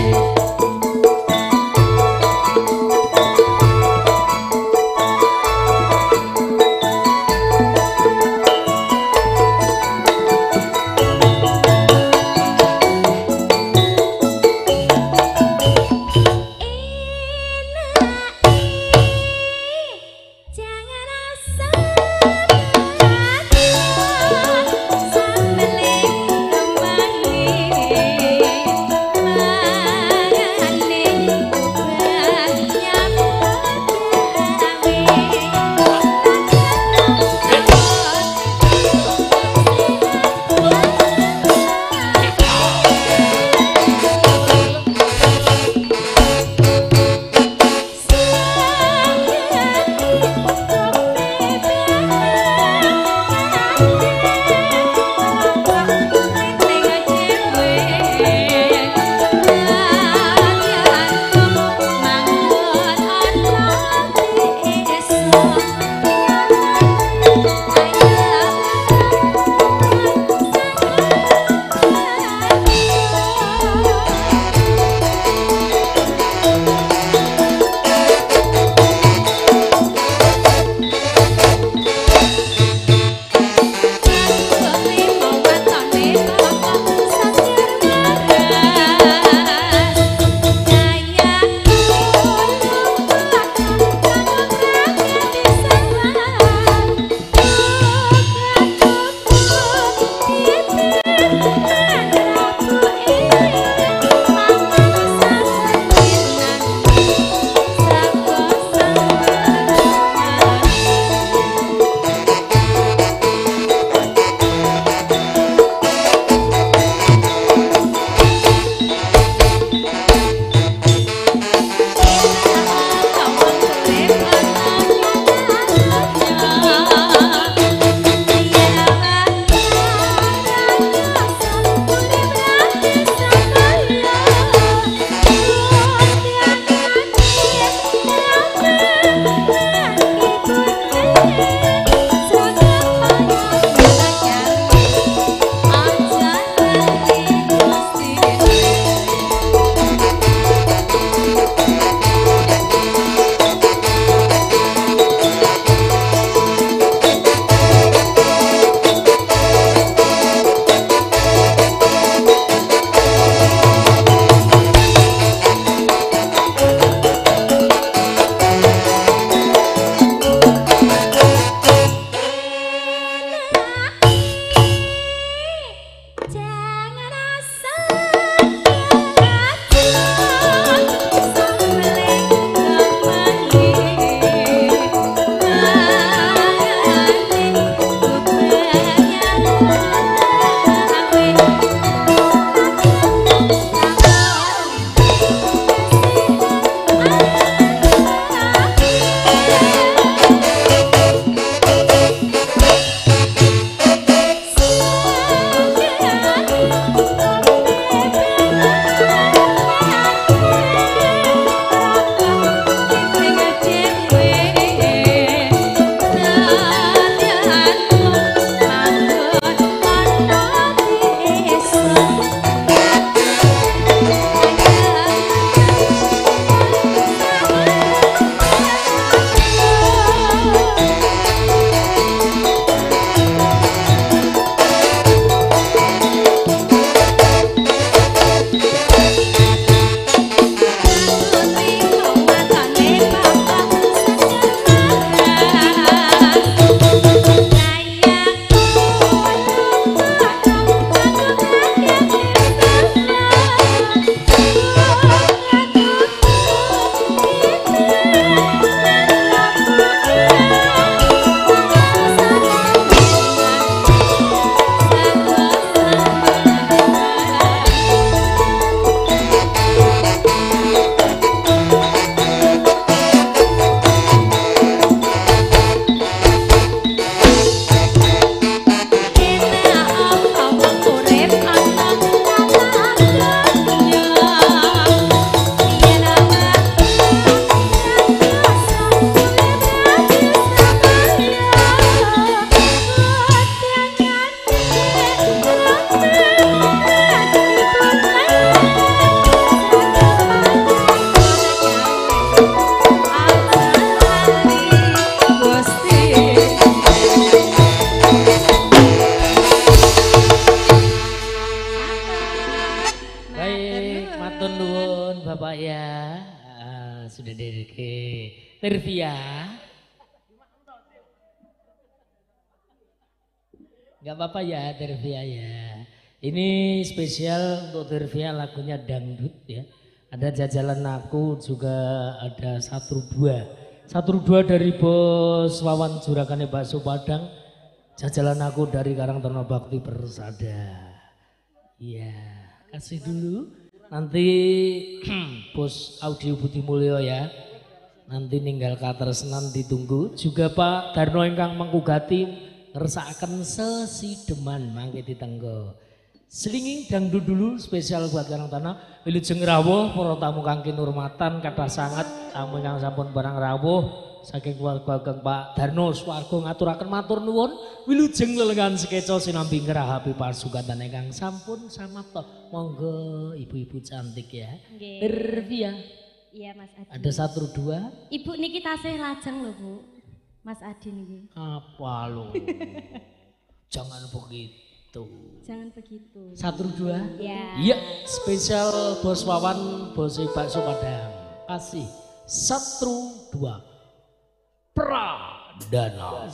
Tervia. Gak apa-apa ya Tervia ya. Ini spesial untuk Tervia lagunya dangdut ya. Ada jajalan aku juga ada Satru 2 dari Bos Wawan Juragannya Bakso Padang. Jajalan aku dari Karangtaruna Bakti Persada. Iya, kasih dulu. Nanti Bos Audio Budi Mulyo ya. Nanti ninggal katresnan ditunggu. Juga Pak Darno ingkang mengkugati ngersakaken sesideman mangke ditenggo. Selinging dangdut dulu spesial buat Karang Tanah. Wilujeng rawuh para tamu kang kinurmatan kathah sanget tamu ingkang sampun barang rawuh saking keluarga ageng Pak Darno swarga ngaturaken matur nuwun. Wilujeng lelengan sekeca sinambi ngerahapi pasugatan ingkang sampun samapta. Monggo ibu-ibu cantik ya. Nggih. Tervia. Iya Mas Adi. Ada Satru 2. Ibu niki tasih lajeng lho Bu. Mas Adi niki. Apa lo? Jangan begitu. Jangan begitu. Satru 2. Ya. Iya, spesial Bos Wawan, Bos Bakso Padang. Kasih Satru 2. Pradana.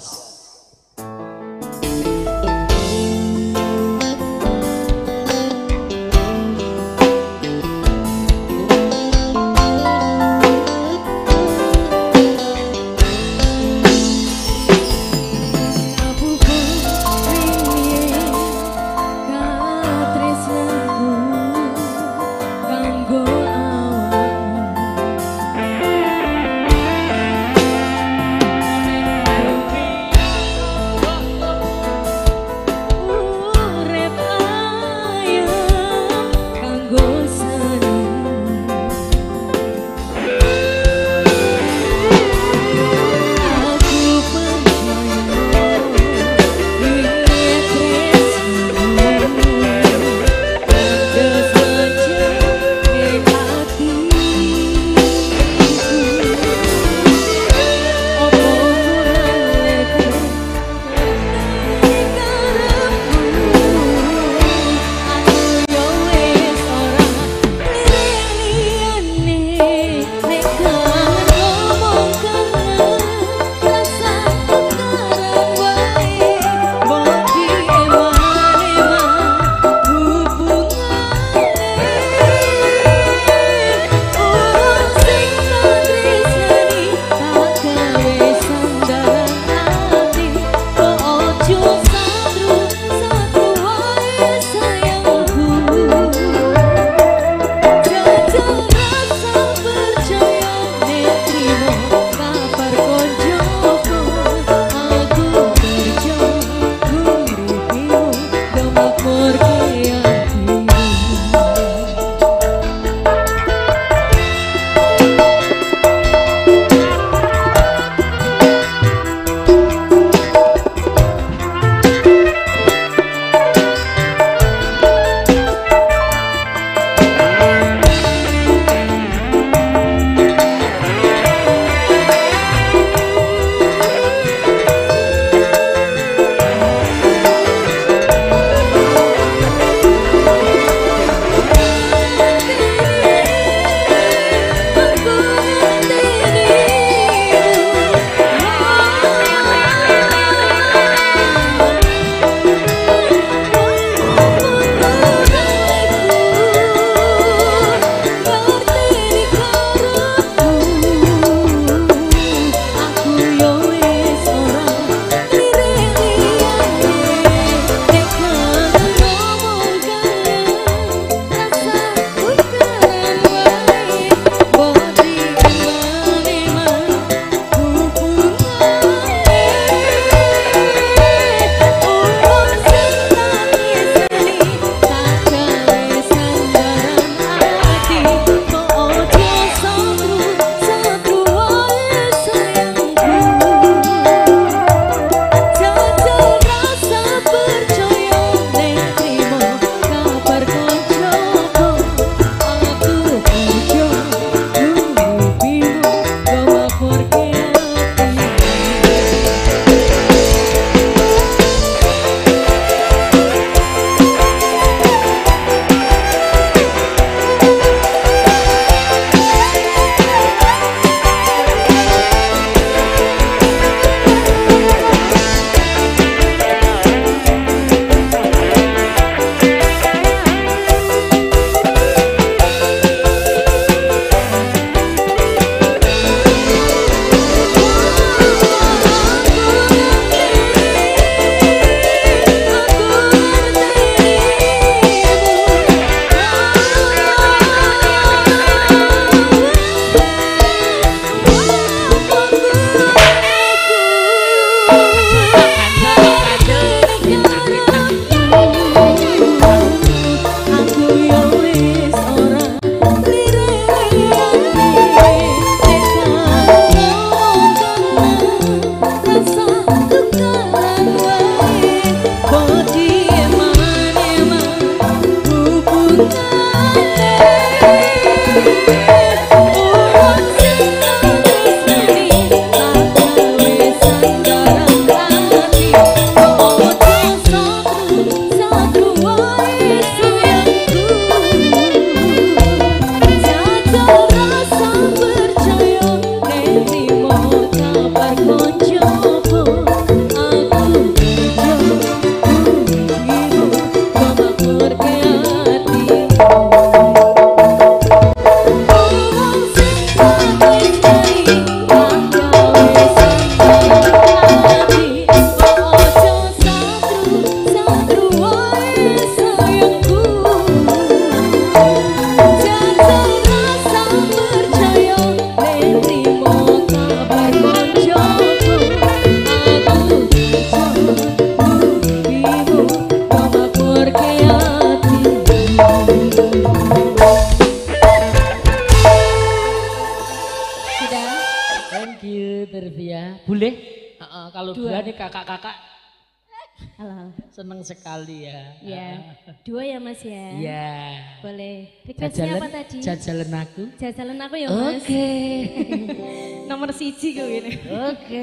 you Tervia. Boleh? Kalau Dua. dua nih kakak-kakak Halo. seneng sekali ya. Ya, dua ya Mas ya. Iya. Boleh. Requestnya apa tadi? Jajalan aku. Jajalan aku ya Mas. Oke. Nomor siji kok ini. Oke.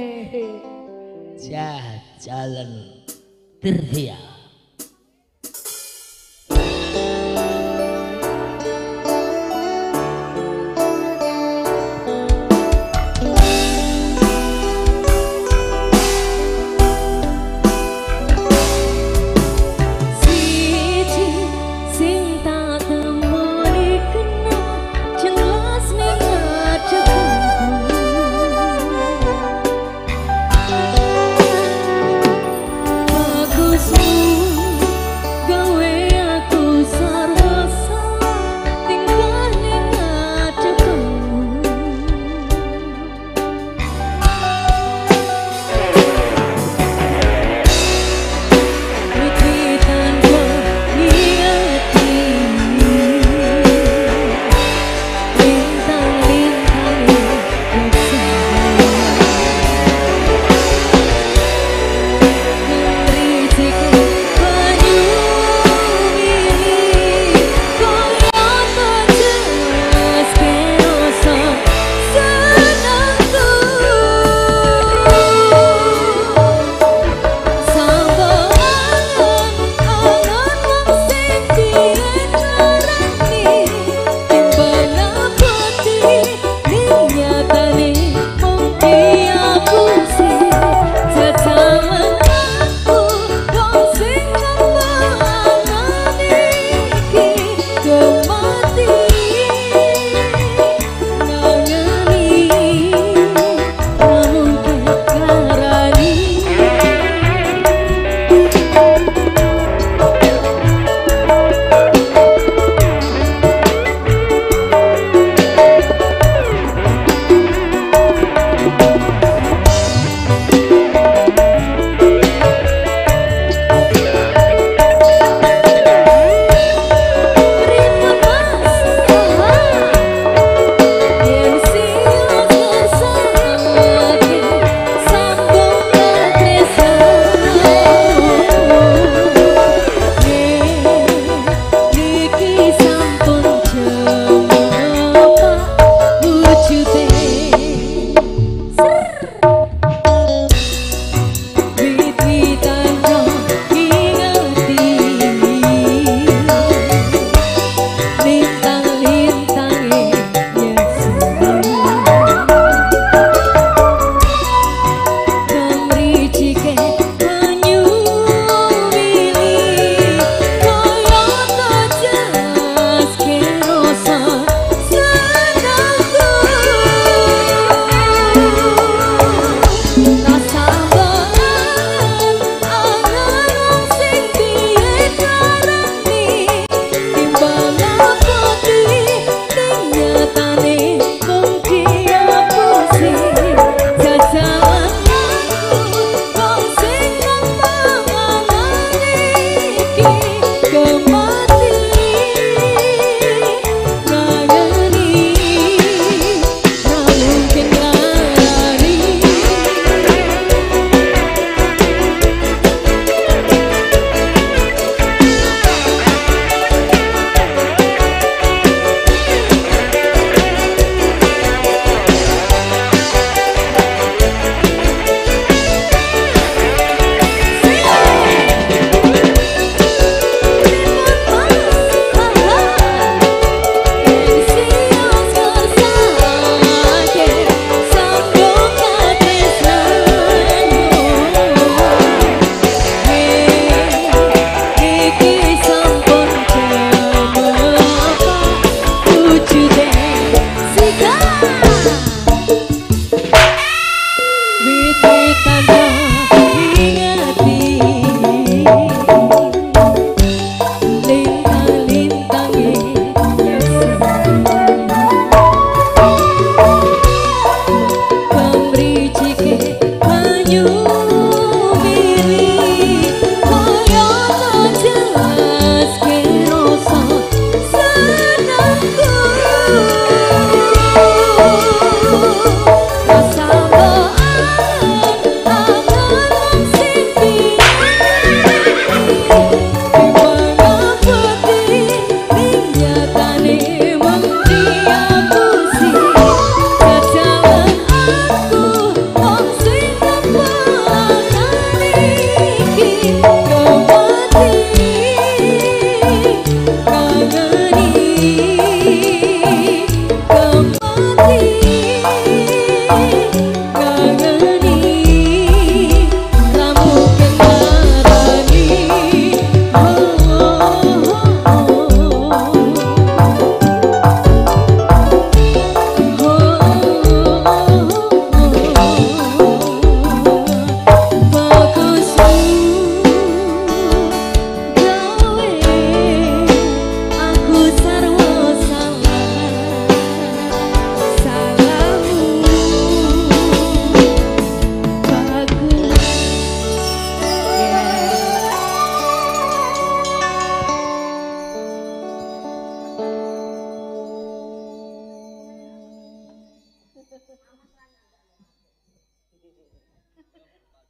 Jajalan Tervia. Siji sing tak temoni kena jelas ning ngadepku. Bagus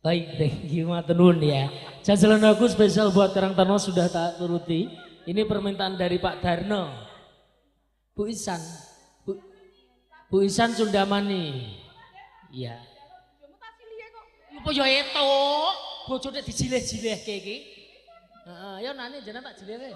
Baik, thank you, matur nuwun ya. Jajalan aku spesial buat Karang Tarno sudah tak turuti. Ini permintaan dari Pak Darno. Bu Isan. Bu Isan Sundamani. Iya. Apa ya itu? Bojone dijileh-jileh iki. Heeh, ya nani jenengan tak jileh.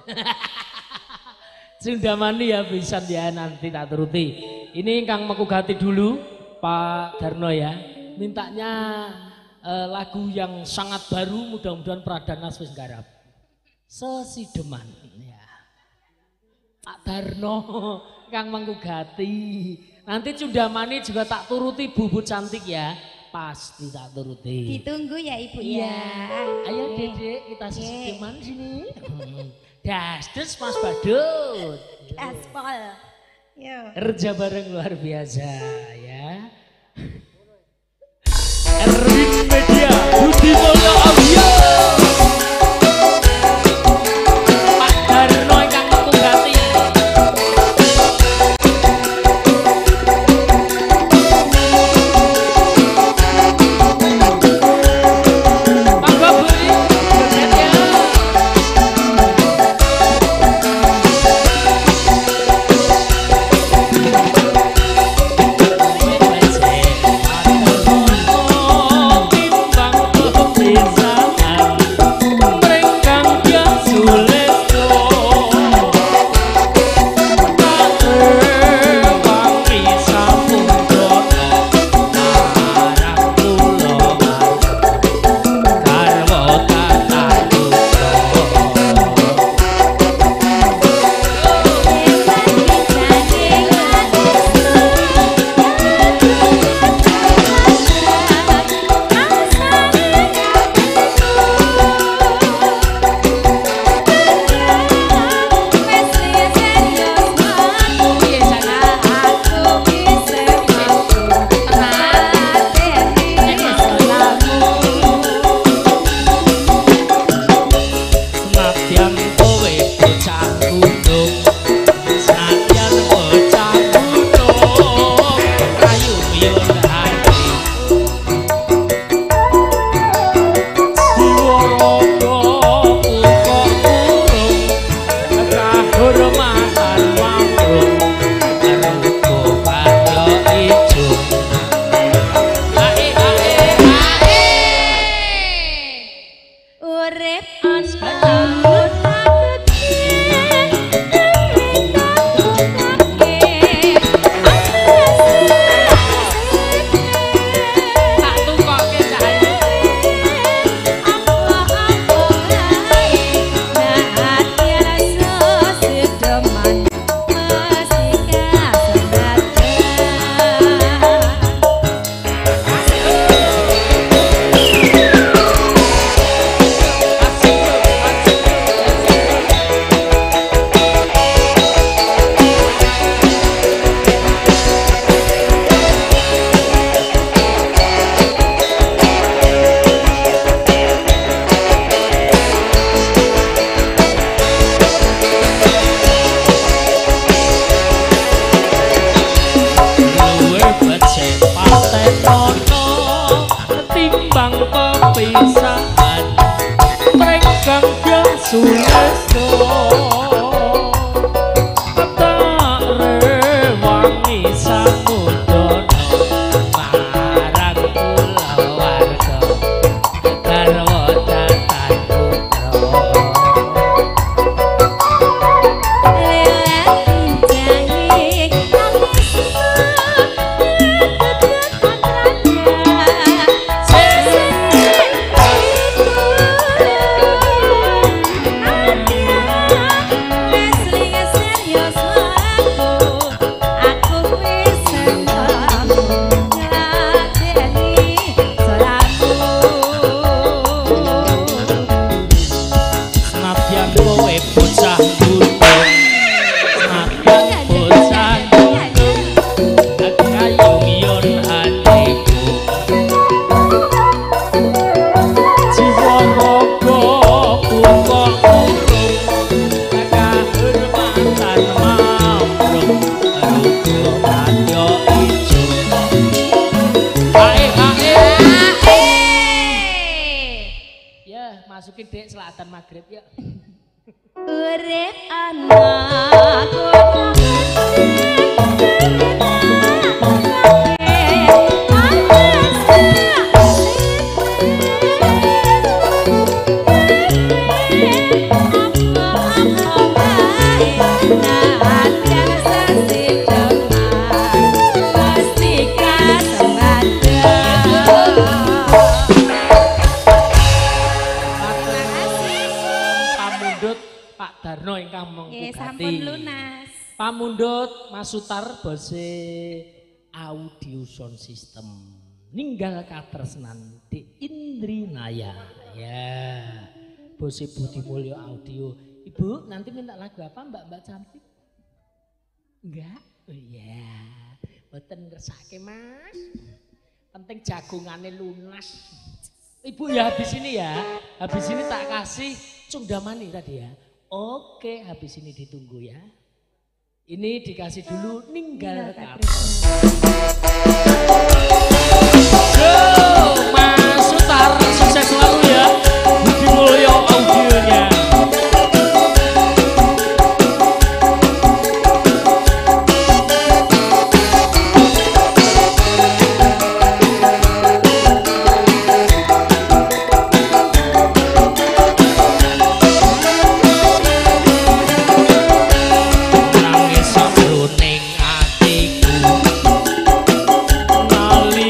Sundamani ya Bu Isan ya, nanti tak turuti. Ini Kang Mekugati dulu Pak Darno ya. Mintanya lagu yang sangat baru, mudah-mudahan Pradana wis garap. Sesideman ya. Pak Darno, Kang Mekugati. Nanti Sundamani juga tak turuti Bubut cantik ya. Pasti tak turuti. Ditunggu ya Ibu Iya. ya. Ayo Dedek kita sesideman sini. Dasdes Mas Badut. Aspal. Yo. Kerja bareng luar biasa ya. Erwin Media Budi Mulyo Audio. Pak Darno ingkang Mekugati. Monggo Bu, joget ya. Yeah. masuki Dek selatan maghrib ya. Urip ana kota Darno ingkang nggih mengkugati. sampun lunas. Pamundhut Mas Sutar bose audio sound system. Ninggal katresnan di Indrinaya. Ya. Bose Budi Mulyo audio. Ibu nanti minta lagu apa Mbak cantik? Enggak? Oh iya. Mboten ngersake Mas. Penting jagungane lunas. Ibu ya habis ini ya. Habis ini tak kasih cundamani tadi ya. Oke, habis ini ditunggu ya. Ini dikasih dulu Ninggal Katresnan. Yo, Mas Sutar, sukses selalu ya. Budi Mulyo audionya. Nali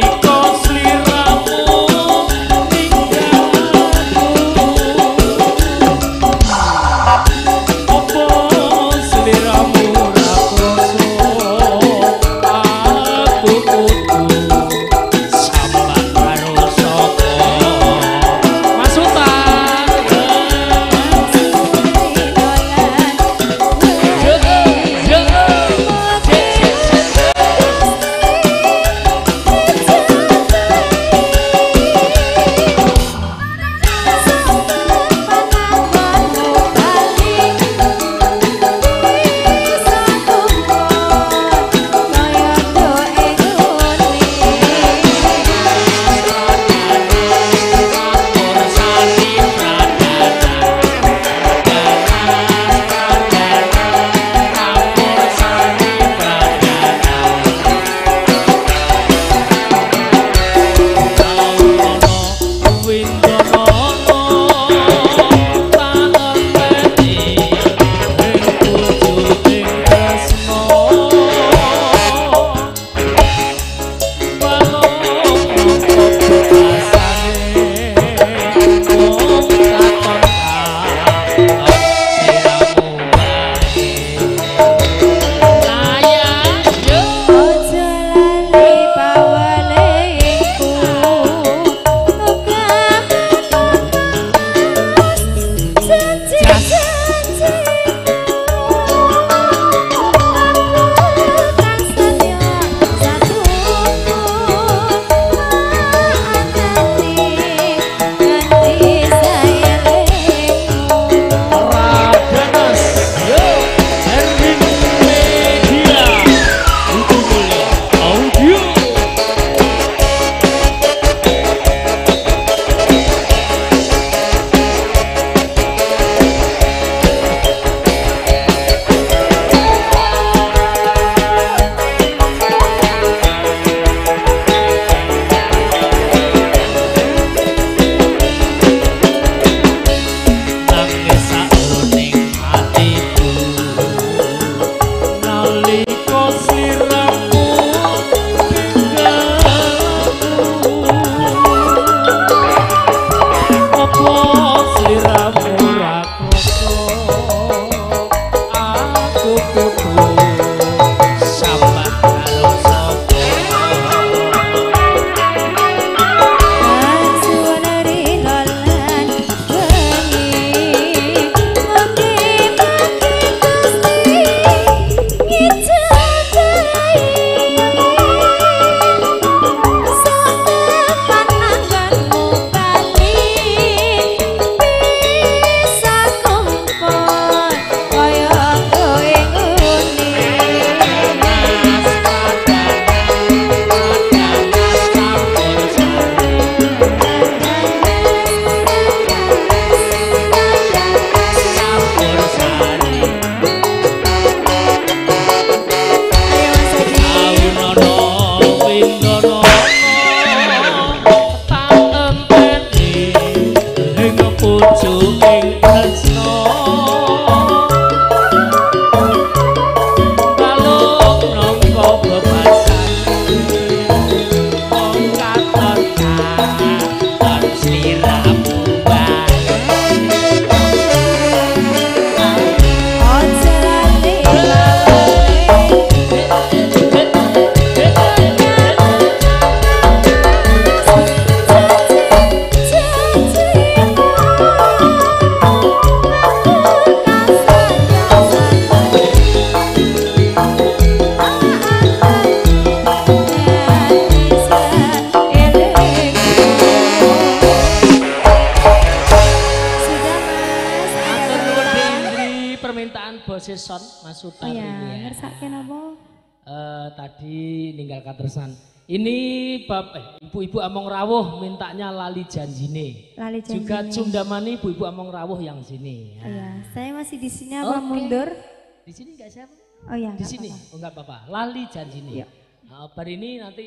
Seson Mas Oh Sutar ya, ini ya. ngersake napa? Tadi ninggal katersan. Ini ibu-ibu Among Rawuh mintanya Lali Janjine. Lali Janjine. Juga Cundamani ibu-ibu Among Rawuh yang sini. Oh ya, saya masih di sini apa Oke. mundur? Di sini enggak siapa? Oh ya, Di nggak sini. apa-apa. Oh enggak apa-apa. Lali Janjine. Iya. Nah, bar ini nanti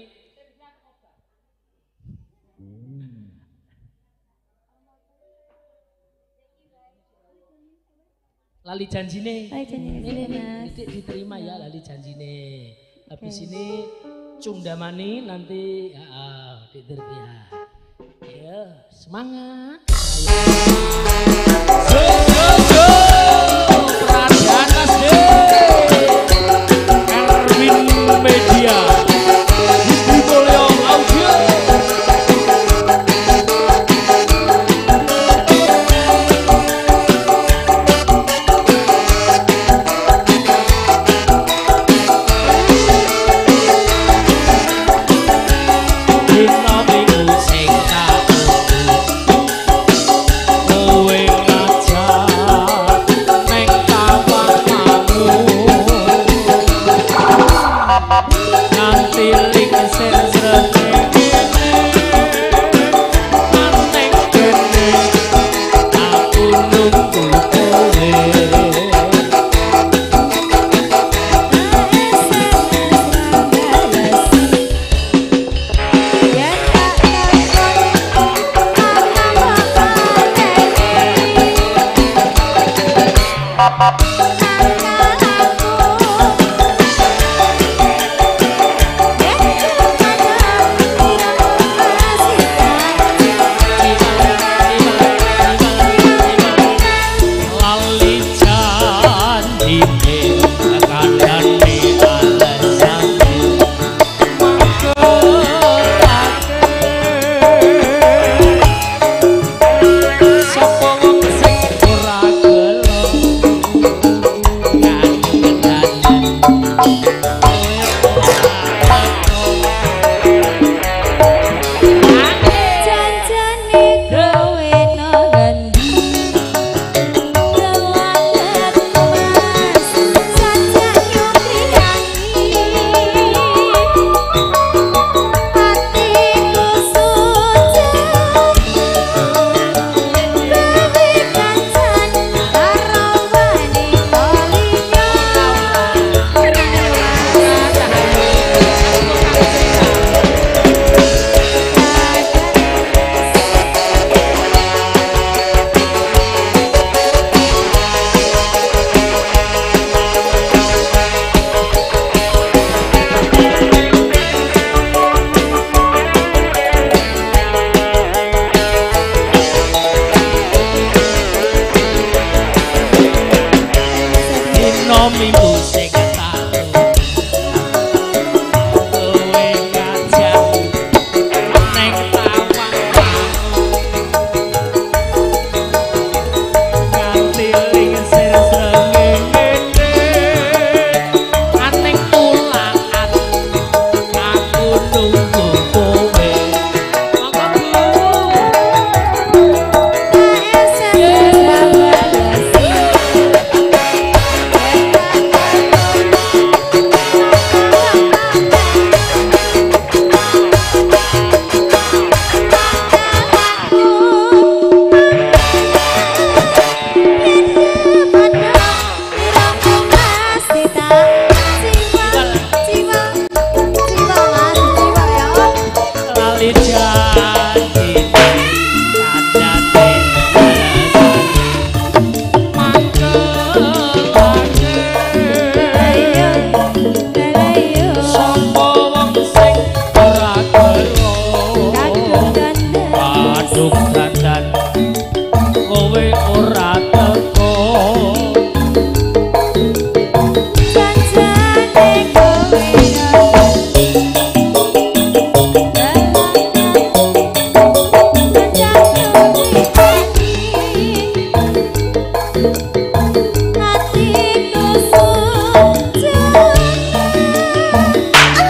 Lali Janjine. Lali Janjine, sini, Mas. Titik diterima ya Lali Janjine. Habis ini Cundamani nanti diterima. Ya, semangat. Pradana Erwin Media. Budi Mulyo Audio.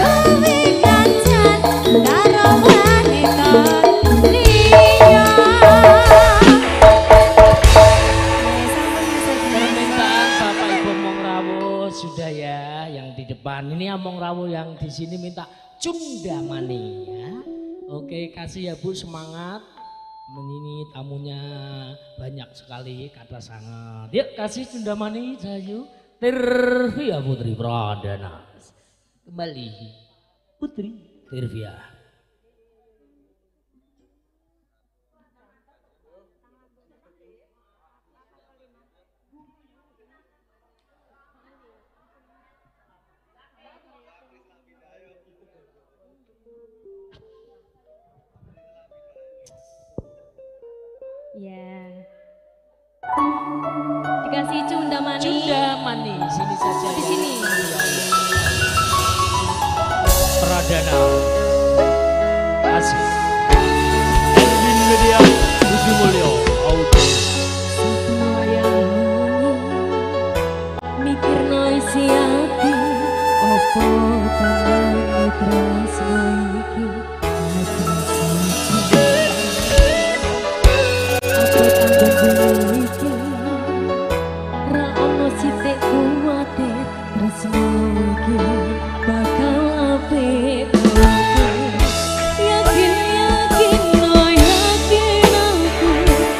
Liya yang di sini minta Cundamani ya. Oke, kasih ya Bu, semangat. Ini tamunya banyak sekali, kata sangat. Ya, kasih Cundamani Sayu. Tirvia Putri Pradana. Kembali Putri Tirvia. Ya. Dikasih Cundamani. Cundamani, sini saja. Di ya. sini. Pradana. Kasih. Edwin Media, Budi Mulyo, Audio. Mikir isi hati, opo tangan tresno iki. Yakin, yakin, no yakin aku.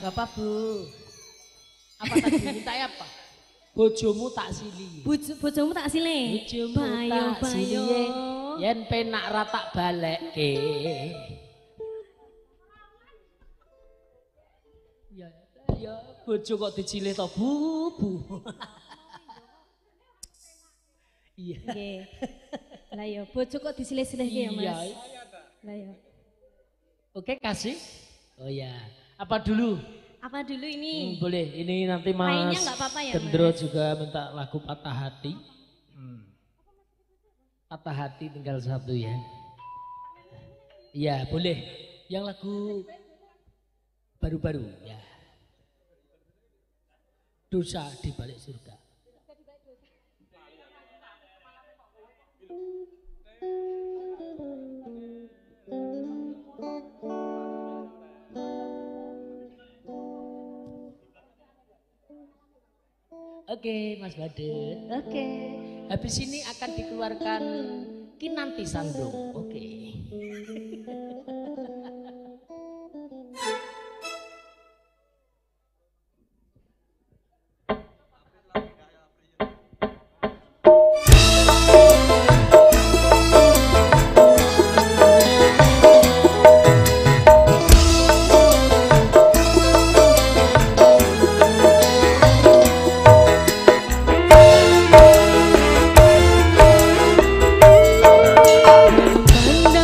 Bapak Bu. Apa tadi minta apa? Bojomu tak sili. Bojomu tak sile. Bojomu tak sili. Yen penak ra tak balekke. Ya bojo kok dicilih to Bu. Iya. Nggih. Lah ya bojo kok disilih-silihke ya Mas. Iya. Lah ya. Oke kasih. Oh ya. Apa dulu? Apa dulu ini? Boleh. Ini nanti Mas Mainnya nggak apa-apa ya, Gendro Mas? juga minta lagu Patah Hati. Patah Hati tinggal satu ya. Iya boleh. Yang lagu baru-baru ya. Dosa di balik surga. Oke, Mas Badut. Oke. Habis ini akan dikeluarkan Kinanti Sandung. Oke. Pandang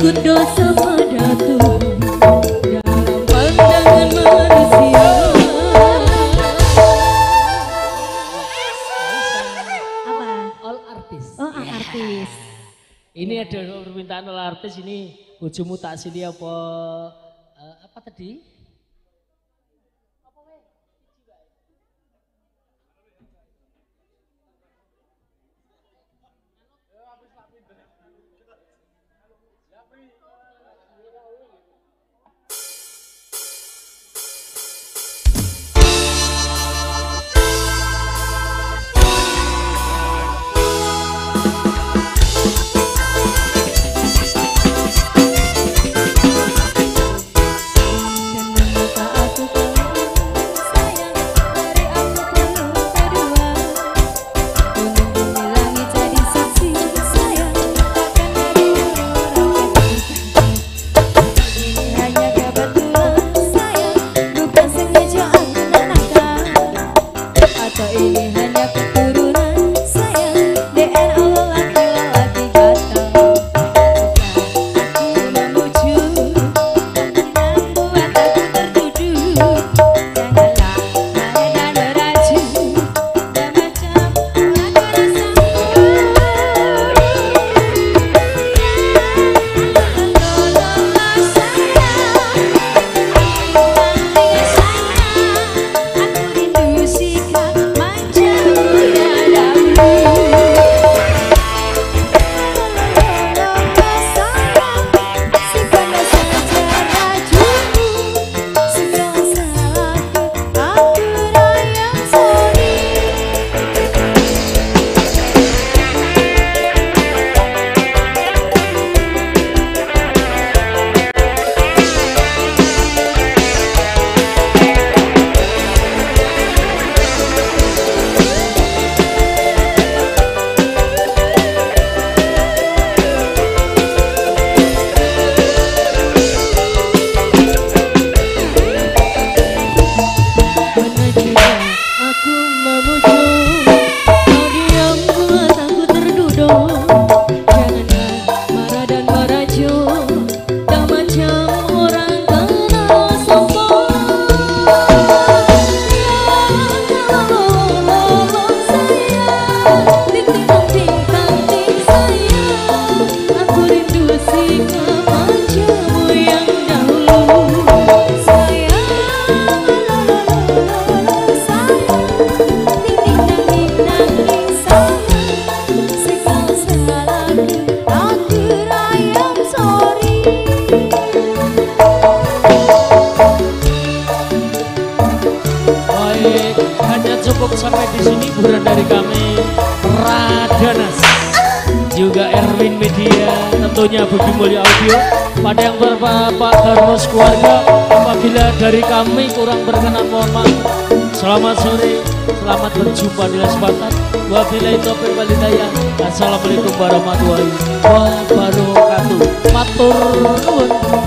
berbuat dosa pada Tuhan dalam pandangan manusia. Apa? All artis. Oh, artis. Ini ada permintaan all artis ini. Bojomu tak sini apa apa tadi? cukup sampai di sini hiburan dari kami Radanas juga Erwin Media, tentunya Budi Mulya Audio. Pada yang berbapak harus keluarga, apabila dari kami kurang berkenan mohon maaf. Selamat sore, selamat berjumpa di kesempatan. Wabillahi taufiq wal hidayah. Assalamualaikum warahmatullahi wabarakatuh. Matur nuwun.